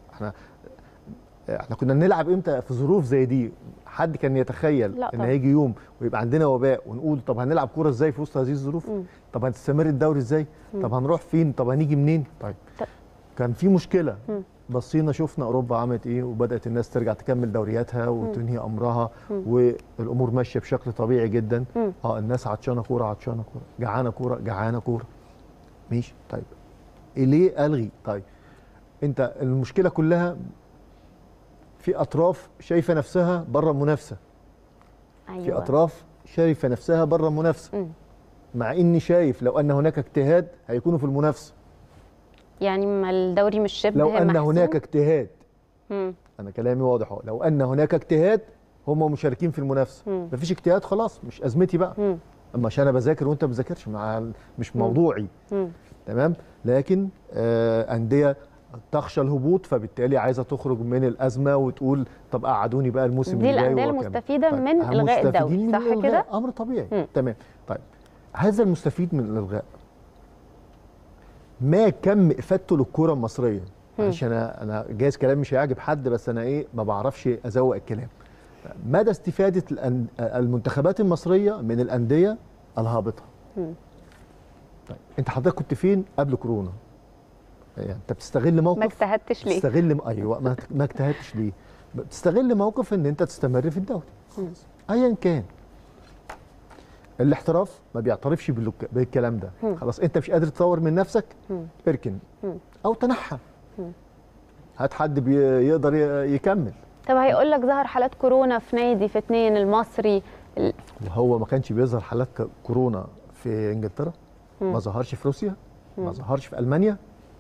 احنا كنا نلعب امتى في ظروف زي دي؟ حد كان يتخيل ان هيجي يوم ويبقى عندنا وباء ونقول طب هنلعب كوره ازاي في وسط هذه الظروف؟ طب هتستمر الدوري ازاي؟ طب هنروح فين؟ طب هنيجي منين؟ طيب كان في مشكله. بصينا شفنا اوروبا عملت ايه، وبدات الناس ترجع تكمل دورياتها وتنهي امرها، والامور ماشيه بشكل طبيعي جدا. الناس عطشانه كوره، عطشانه كوره، جعانه كوره، جعانه كوره. ماشي. طيب ليه الغي؟ طيب انت المشكله كلها في اطراف شايفه نفسها بره المنافسه. أيوة. في اطراف شايفه نفسها بره المنافسه. مع اني شايف لو ان هناك اجتهاد هيكونوا في المنافسه.
يعني ما الدوري مش شبه
لو ان
محسوم؟
هناك اجتهاد. انا كلامي واضح اهو. لو ان هناك اجتهاد هم مشاركين في المنافسه. مفيش اجتهاد خلاص مش ازمتي بقى. اما عشان انا بذاكر وانت ما بتذاكرش مش موضوعي. تمام. لكن انديه تخشى الهبوط، فبالتالي عايزه تخرج من الازمه وتقول طب قعدوني بقى الموسم اللي جاي.
دي الانديه المستفيده من الغاء الدوري، صح كده؟
امر طبيعي. تمام. طيب هذا المستفيد من الالغاء ما كم افادته للكره المصريه. معلش انا جايز كلام مش هيعجب حد، بس انا ما بعرفش ازوق الكلام. مدى استفاده المنتخبات المصريه من الانديه الهابطه. طيب انت حضرتك كنت فين قبل كورونا؟ يعني انت بتستغل موقف،
ما اجتهدتش ليه؟
ايوه ما اجتهدتش ليه؟ بتستغل موقف ان انت تستمر في الدوري ايا كان. الاحتراف ما بيعترفش بالكلام ده. خلاص انت مش قادر تطور من نفسك، اركن او تنحى، هات حد يقدر يكمل.
طب هيقول لك ظهر حالات كورونا في نادي في 2 المصري.
وهو ما كانش بيظهر حالات كورونا في انجلترا؟ ما ظهرش في روسيا؟ ما ظهرش في المانيا؟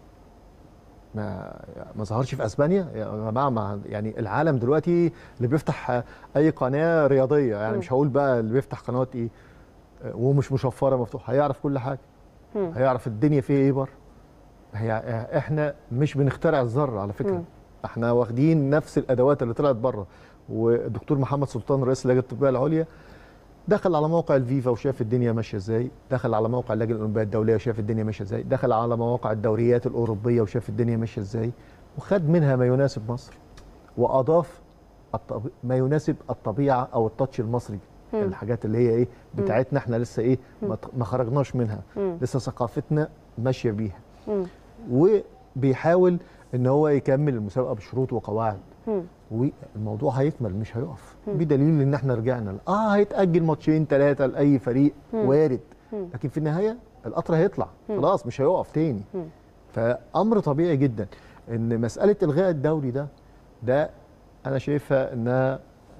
ما ظهرش في اسبانيا؟ يا جماعه يعني العالم دلوقتي اللي بيفتح اي قناه رياضيه، يعني مش هقول بقى اللي بيفتح قنوات ايه ومش مشفره مفتوحه، هيعرف كل حاجه. هيعرف الدنيا فيها ايه بره. احنا مش بنخترع الذره على فكره. احنا واخدين نفس الادوات اللي طلعت بره. والدكتور محمد سلطان رئيس اللجنه الطبيه العليا دخل على موقع الفيفا وشاف الدنيا ماشيه ازاي، دخل على موقع اللجنه الاولمبيه الدوليه وشاف الدنيا ماشيه ازاي، دخل على مواقع الدوريات الاوروبيه وشاف الدنيا ماشيه ازاي، وخد منها ما يناسب مصر واضاف ما يناسب الطبيعه او التاتش المصري. الحاجات اللي هي ايه بتاعتنا احنا لسه ايه ما خرجناش منها، لسه ثقافتنا ماشيه بيها. وبيحاول ان هو يكمل المسابقه بشروط وقواعد. والموضوع هيكمل مش هيقف، بدليل ان احنا رجعنا. هيتاجل ماتشين 3 لاي فريق وارد، لكن في النهايه القطر هيطلع خلاص مش هيقف تاني. فامر طبيعي جدا ان مساله الغاء الدوري ده انا شايفها انها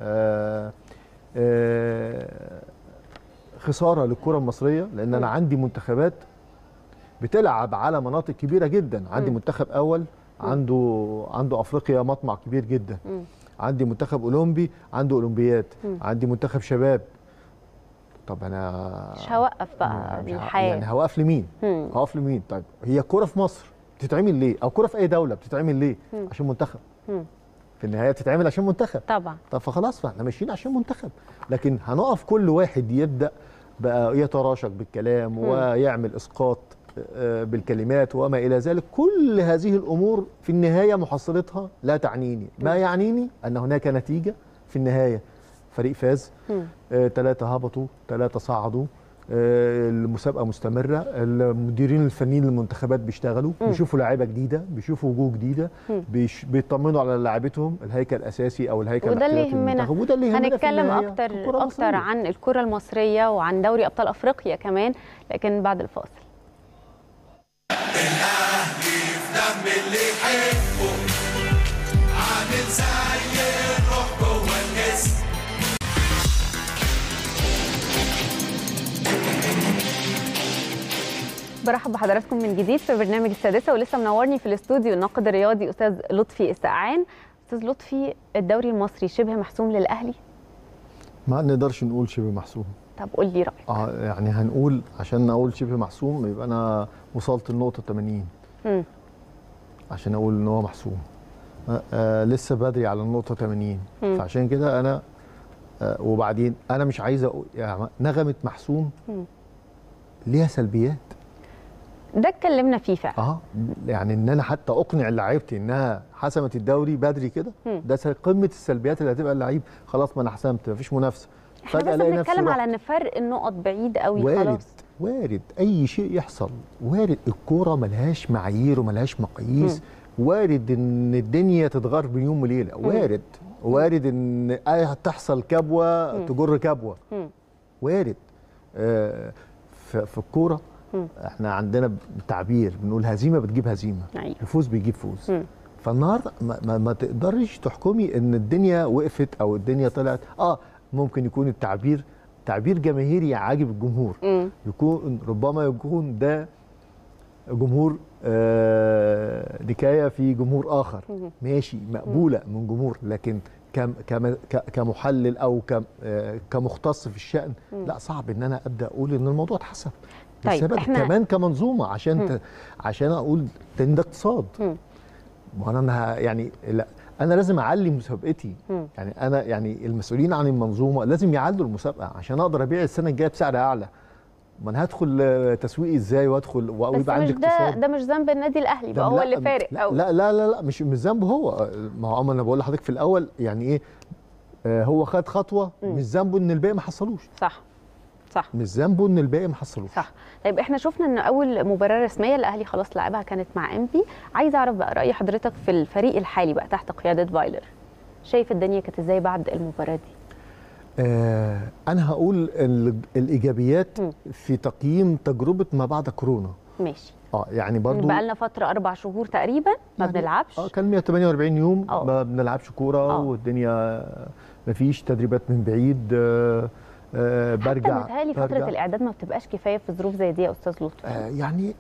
خساره للكره المصريه، لان انا عندي منتخبات بتلعب على مناطق كبيره جدا. عندي منتخب اول عنده افريقيا مطمع كبير جدا. عندي منتخب اولمبي عنده اولمبيات. عندي منتخب شباب. طب انا
مش هوقف بقى الحياه،
يعني هوقف لمين؟ هوقف لمين؟ طيب هي كوره في مصر بتتعمل ليه؟ او كوره في اي دوله بتتعمل ليه؟ عشان منتخب. في النهايه بتتعمل عشان منتخب
طبعا.
طب فخلاص فاحنا ماشيين عشان منتخب، لكن هنقف كل واحد يبدا بقى يتراشق بالكلام ويعمل اسقاط بالكلمات وما إلى ذلك. كل هذه الأمور في النهاية محصلتها لا تعنيني. ما يعنيني أن هناك نتيجة في النهاية. فريق فاز، 3 هبطوا، 3 صعدوا، المسابقة مستمرة، المديرين الفنيين للمنتخبات بيشتغلوا، بيشوفوا لاعيبة جديدة، بيشوفوا وجوه جديدة، بيطمنوا على لاعيبتهم الهيكل الأساسي أو الهيكل
الاحتياطي للمنتخب. وده اللي يهمنا. هنتكلم أكتر عن الكرة المصرية وعن دوري أبطال أفريقيا كمان، لكن بعد الفاصل.
الأهلي في دم اللي يحبه، عامل زي الروح جوه الجسم.
برحب بحضراتكم من جديد في برنامج السادسة، ولسه منورني في الاستوديو الناقد الرياضي أستاذ لطفي السقعان. أستاذ لطفي، الدوري المصري شبه محسوم للأهلي؟
ما نقدرش نقول شبه محسوم.
طب قول لي رأيك.
يعني هنقول عشان اقول شبه محسوم يبقى انا وصلت لنقطه 80 عشان اقول ان هو محسوم. لسه بدري على النقطه 80. فعشان كده انا وبعدين انا مش عايز اقول يعني نغمه محسوم ليها سلبيات.
ده اتكلمنا فيه فعلا.
يعني ان انا حتى اقنع لعيبتي انها حسمت الدوري بدري كده، ده قمه السلبيات اللي هتبقى اللعيب خلاص ما انا حسمت مفيش منافسه.
احنا بس بنتكلم على ان فرق النقط بعيد قوي. خلاص
وارد اي شيء يحصل، وارد. الكوره ملهاش معايير وملهاش مقاييس. وارد ان الدنيا تتغير بين يوم وليله. وارد ان تحصل كبوه تجر كبوه. وارد. في الكوره احنا عندنا تعبير بنقول هزيمه بتجيب هزيمه، الفوز بيجيب فوز. فالنهارده ما تقدريش تحكمي ان الدنيا وقفت او الدنيا طلعت. ممكن يكون التعبير تعبير جماهيري عاجب الجمهور، يكون ربما يكون ده جمهور نكايه في جمهور اخر، ماشي، مقبوله من جمهور، لكن كمحلل او كمختص في الشأن لا، صعب ان انا ابدا اقول ان الموضوع اتحسب.
طيب
كمان كمنظومه عشان اقول تاني ده اقتصاد. وانا يعني لا، انا لازم اعلي مسابقتي. يعني انا المسؤولين عن المنظومه لازم يعلوا المسابقه عشان اقدر ابيع السنه الجايه بسعر اعلى. ما انا هدخل تسويق ازاي وادخل ويبقى عندي اقتصاد؟
ده مش ذنب النادي الاهلي بقى، هو اللي فارق
لا لا لا لا, لا مش ذنبه هو. ما هو انا بقول لحضرتك في الاول يعني ايه، هو خد خطوه، مش ذنبه ان الباقي ما حصلوش.
صح
مش ذنبه ان الباقي ما حصلوش.
صح. طيب احنا شفنا ان اول مباراه رسميه الاهلي خلاص لعبها كانت مع انبي. عايزه اعرف بقى راي حضرتك في الفريق الحالي بقى تحت قياده فايلر، شايف الدنيا كانت ازاي بعد المباراه دي؟
انا هقول الايجابيات في تقييم تجربه ما بعد كورونا.
ماشي.
يعني برضو
بقى لنا فتره 4 شهور تقريبا ما بنلعبش.
كان 148 يوم ما بنلعبش كوره والدنيا ما فيش تدريبات من بعيد. برجع
حتى متهيألي فتره الاعداد ما بتبقاش كفايه في ظروف زي دي يا استاذ لطفي.
يعني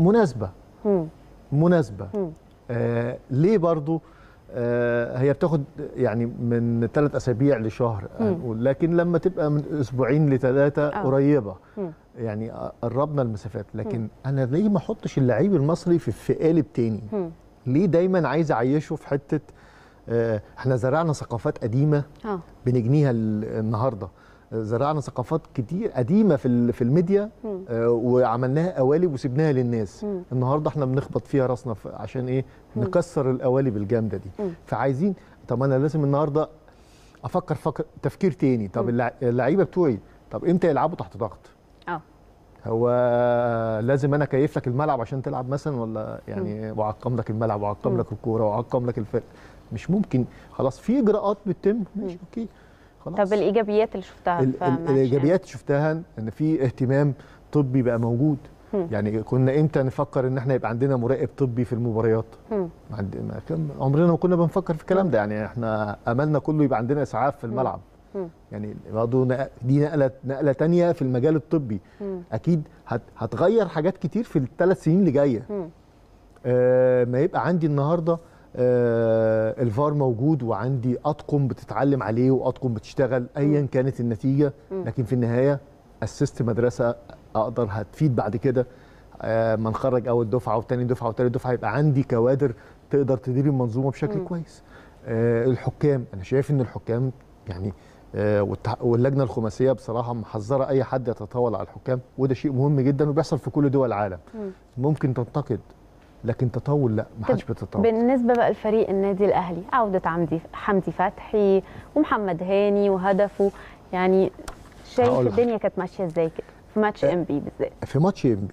مناسبه. ليه برضو هي بتاخد يعني من 3 أسابيع لشهر هنقول، لكن لما تبقى من أسبوعين ل3 قريبة يعني قربنا المسافات. لكن أنا ليه ما احطش اللعيب المصري في قالب تاني؟ ليه دايما عايز أعيشه في حتة احنا زرعنا ثقافات قديمة بنجنيها النهاردة، زرعنا ثقافات كتير قديمه في الميديا وعملناها قوالب وسبناها للناس. النهارده احنا بنخبط فيها راسنا عشان ايه؟ نكسر القوالب الجامده دي. فعايزين، طب انا لازم النهارده افكر تفكير تاني. طب اللعيبه بتوعي طب امتى يلعبوا تحت ضغط؟ هو لازم انا اكيف لك الملعب عشان تلعب مثلا، ولا يعني واعقم لك الملعب واعقم لك الكوره واعقم لك الفرق؟ مش ممكن. خلاص في اجراءات بتتم، ماشي اوكي خلاص.
طب الايجابيات اللي شفتها
الايجابيات شفتها ان في اهتمام طبي بقى موجود. يعني كنا امتى نفكر ان احنا يبقى عندنا مراقب طبي في المباريات؟ عمرنا ما كنا بنفكر في الكلام ده. يعني احنا املنا كله يبقى عندنا اسعاف في الملعب. يعني برضه دي نقله ثانيه في المجال الطبي. اكيد هتغير حاجات كتير في ال3 سنين اللي جايه. ما يبقى عندي النهارده الفار موجود وعندي اطقم بتتعلم عليه واطقم بتشتغل ايا كانت النتيجه، لكن في النهايه اسست مدرسه اقدر هتفيد بعد كده. ما نخرج اول دفعه وثاني دفعه وثالث دفعه يبقى عندي كوادر تقدر تدير المنظومه بشكل كويس. الحكام، انا شايف ان الحكام يعني واللجنه الخماسيه بصراحه محذره اي حد يتطاول على الحكام، وده شيء مهم جدا وبيحصل في كل دول العالم. ممكن تنتقد لكن تطاول لا، ما حدش بيتطاول.
بالنسبه بقى لفريق النادي الاهلي، عوده حمدي فتحي ومحمد هاني وهدفه، يعني شايف الدنيا كانت ماشيه ازاي كده في ماتش انبي بالذات؟
في ماتش انبي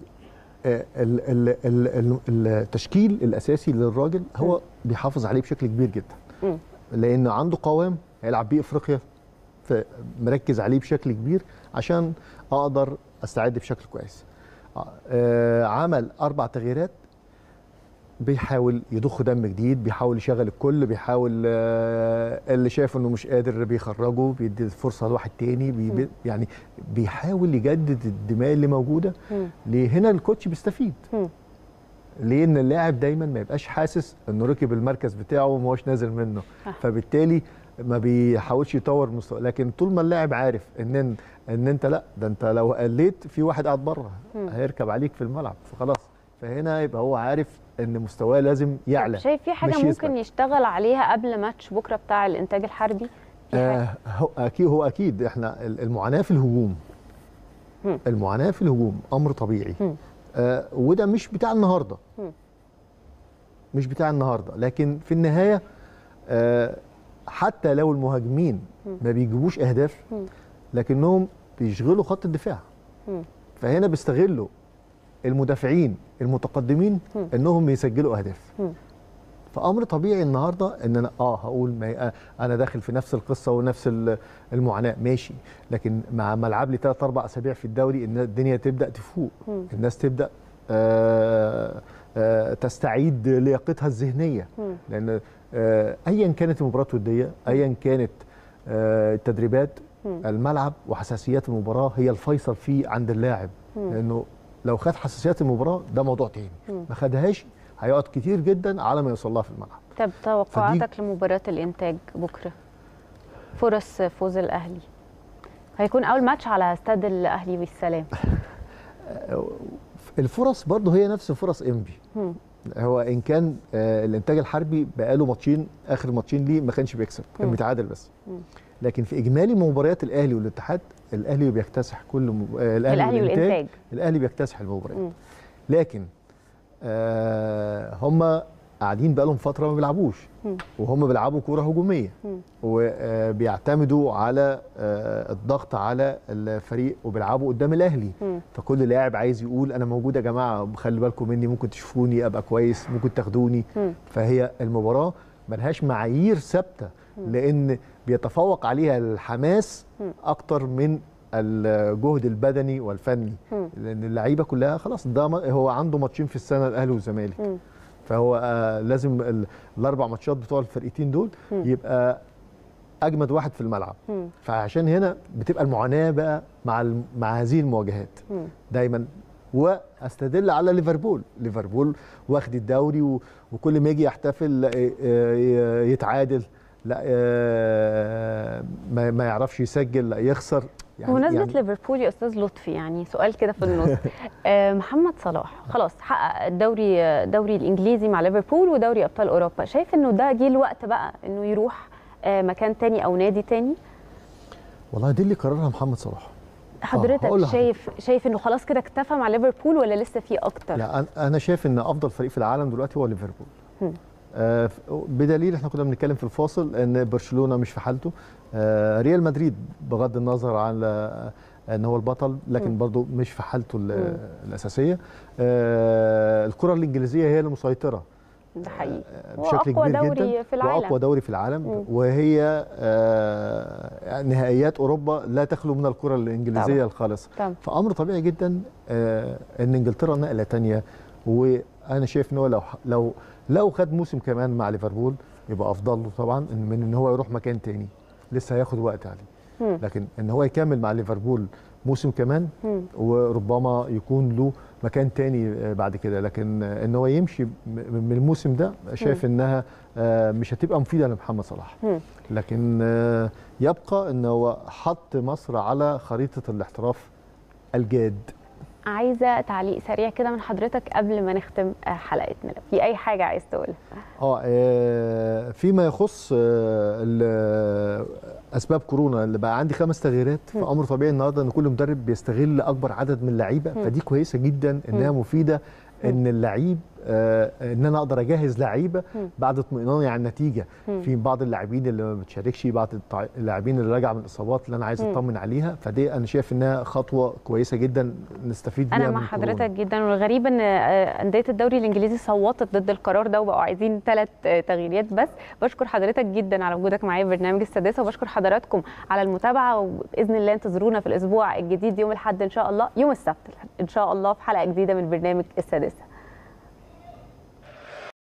التشكيل الاساسي للراجل هو بيحافظ عليه بشكل كبير جدا، لان عنده قوام هيلعب بيه افريقيا، مركز عليه بشكل كبير عشان اقدر استعد بشكل كويس. عمل 4 تغييرات، بيحاول يضخ دم جديد، بيحاول يشغل الكل، بيحاول اللي شايف انه مش قادر بيخرجه، بيدي فرصه لواحد تاني، يعني بيحاول يجدد الدماء اللي موجوده. هنا الكوتش بيستفيد، لان اللاعب دايما ما يبقاش حاسس انه ركب المركز بتاعه وما هوش نازل منه، فبالتالي ما بيحاولش يطور مستوى. لكن طول ما اللاعب عارف ان انت لا، ده انت لو قليت في واحد قاعد بره هيركب عليك في الملعب، فخلاص. فهنا يبقى هو عارف ان مستواه لازم يعلى.
شايف في حاجه ممكن يشتغل عليها قبل ماتش بكره بتاع الانتاج الحربي؟
هو اكيد احنا المعاناه في الهجوم، المعاناه في الهجوم امر طبيعي. وده مش بتاع النهارده، مش بتاع النهارده، لكن في النهايه حتى لو المهاجمين ما بيجيبوش اهداف لكنهم بيشغلوا خط الدفاع. فهنا بيستغلوا المدافعين المتقدمين انهم يسجلوا اهداف. فامر طبيعي النهارده ان انا هقول انا داخل في نفس القصه ونفس المعاناه، ماشي. لكن مع ملعب لي 3-4 اسابيع في الدوري ان الدنيا تبدا تفوق، الناس تبدا تستعيد لياقتها الذهنيه، لان ايا كانت المباراه وديه، ايا كانت التدريبات، الملعب وحساسيات المباراه هي الفيصل فيه عند اللاعب. لانه لو خد حساسيات المباراه ده موضوع تاني، ما خدهاش هيقعد كتير جدا على ما يوصل لها في الملعب.
طب توقعاتك لمباراه الانتاج بكره؟ فرص فوز الاهلي، هيكون اول ماتش على استاد الاهلي والسلام.
الفرص برضه هي نفس فرص انبي. هو ان كان الانتاج الحربي بقاله ماتشين، اخر ماتشين ليه ما كانش بيكسب، كان بيتعادل بس. لكن في اجمالي مباريات الاهلي والاتحاد الاهلي بيكتسح كل
الاهلي والانتاج
الاهلي بيكتسح المباريات. لكن هم قاعدين بقى لهم فتره ما بيلعبوش، وهم بيلعبوا كوره هجوميه وبيعتمدوا على الضغط على الفريق وبيلعبوا قدام الاهلي. فكل لاعب عايز يقول انا موجود يا جماعه، خلي بالكم مني، ممكن تشوفوني ابقى كويس، ممكن تاخدوني. فهي المباراه ملهاش معايير ثابته، لان بيتفوق عليها الحماس اكتر من الجهد البدني والفني، لان اللعيبه كلها خلاص ده هو عنده ماتشين في السنه الاهلي والزمالك، فهو لازم الاربع ماتشات بتوع الفرقتين دول يبقى اجمد واحد في الملعب. فعشان هنا بتبقى المعاناه بقى مع هذه المواجهات دايما. واستدل على ليفربول واخد الدوري وكل ما يجي يحتفل يتعادل، لا ما يعرفش يسجل، لا يخسر.
بمناسبة ليفربول يا استاذ لطفي، يعني سؤال كده في النص. محمد صلاح خلاص حقق الدوري الانجليزي مع ليفربول ودوري ابطال اوروبا، شايف انه ده جه الوقت بقى انه يروح مكان تاني او نادي تاني؟
والله دي اللي قررها محمد صلاح.
حضرتك شايف انه خلاص كده اكتفى مع ليفربول ولا لسه في اكتر؟
لا انا شايف ان افضل فريق في العالم دلوقتي هو ليفربول. بدليل احنا كنا بنتكلم في الفاصل ان برشلونه مش في حالته، ريال مدريد بغض النظر عن ان هو البطل لكن برضه مش في حالته الاساسيه. الكره الانجليزيه هي اللي مسيطره،
ده حقيقي،
بشكل كبير جدا، واقوى دوري في العالم. وهي نهائيات اوروبا لا تخلو من الكره الانجليزيه الخالصه. فامر طبيعي جدا ان انجلترا نقله ثانيه، وانا شايف ان هو لو خد موسم كمان مع ليفربول يبقى افضل له طبعا من ان هو يروح مكان تاني لسه هياخد وقت عليه. لكن ان هو يكمل مع ليفربول موسم كمان وربما يكون له مكان تاني بعد كده، لكن ان هو يمشي من الموسم ده شايف انها مش هتبقى مفيده لمحمد صلاح. لكن يبقى ان هو حط مصر على خريطه الاحتراف الجاد.
عايزه تعليق سريع كده من حضرتك قبل ما نختم حلقتنا، في اي حاجه عايز تقولها؟
فيما يخص اسباب كورونا اللي بقى عندي 5 تغييرات، فامر طبيعي النهارده ان كل مدرب بيستغل اكبر عدد من اللعيبه، فدي كويسه جدا انها مفيده ان اللعيب ان انا اقدر اجهز لعيبه بعد اطمئناني على النتيجه. في بعض اللاعبين اللي ما بتشاركش، بعض اللاعبين اللي راجعه من الاصابات اللي انا عايز اطمن عليها، فدي انا شايف انها خطوه كويسه جدا نستفيد بيها.
انا مع حضرتك جدا، والغريب ان انديه الدوري الانجليزي صوتت ضد القرار ده وبقوا عايزين 3 تغييرات بس. بشكر حضرتك جدا على وجودك معايا في برنامج السادسه، وبشكر حضراتكم على المتابعه، وباذن الله انتظرونا في الاسبوع الجديد يوم الاحد ان شاء الله، يوم السبت ان شاء الله، في حلقه جديده من برنامج السادسه.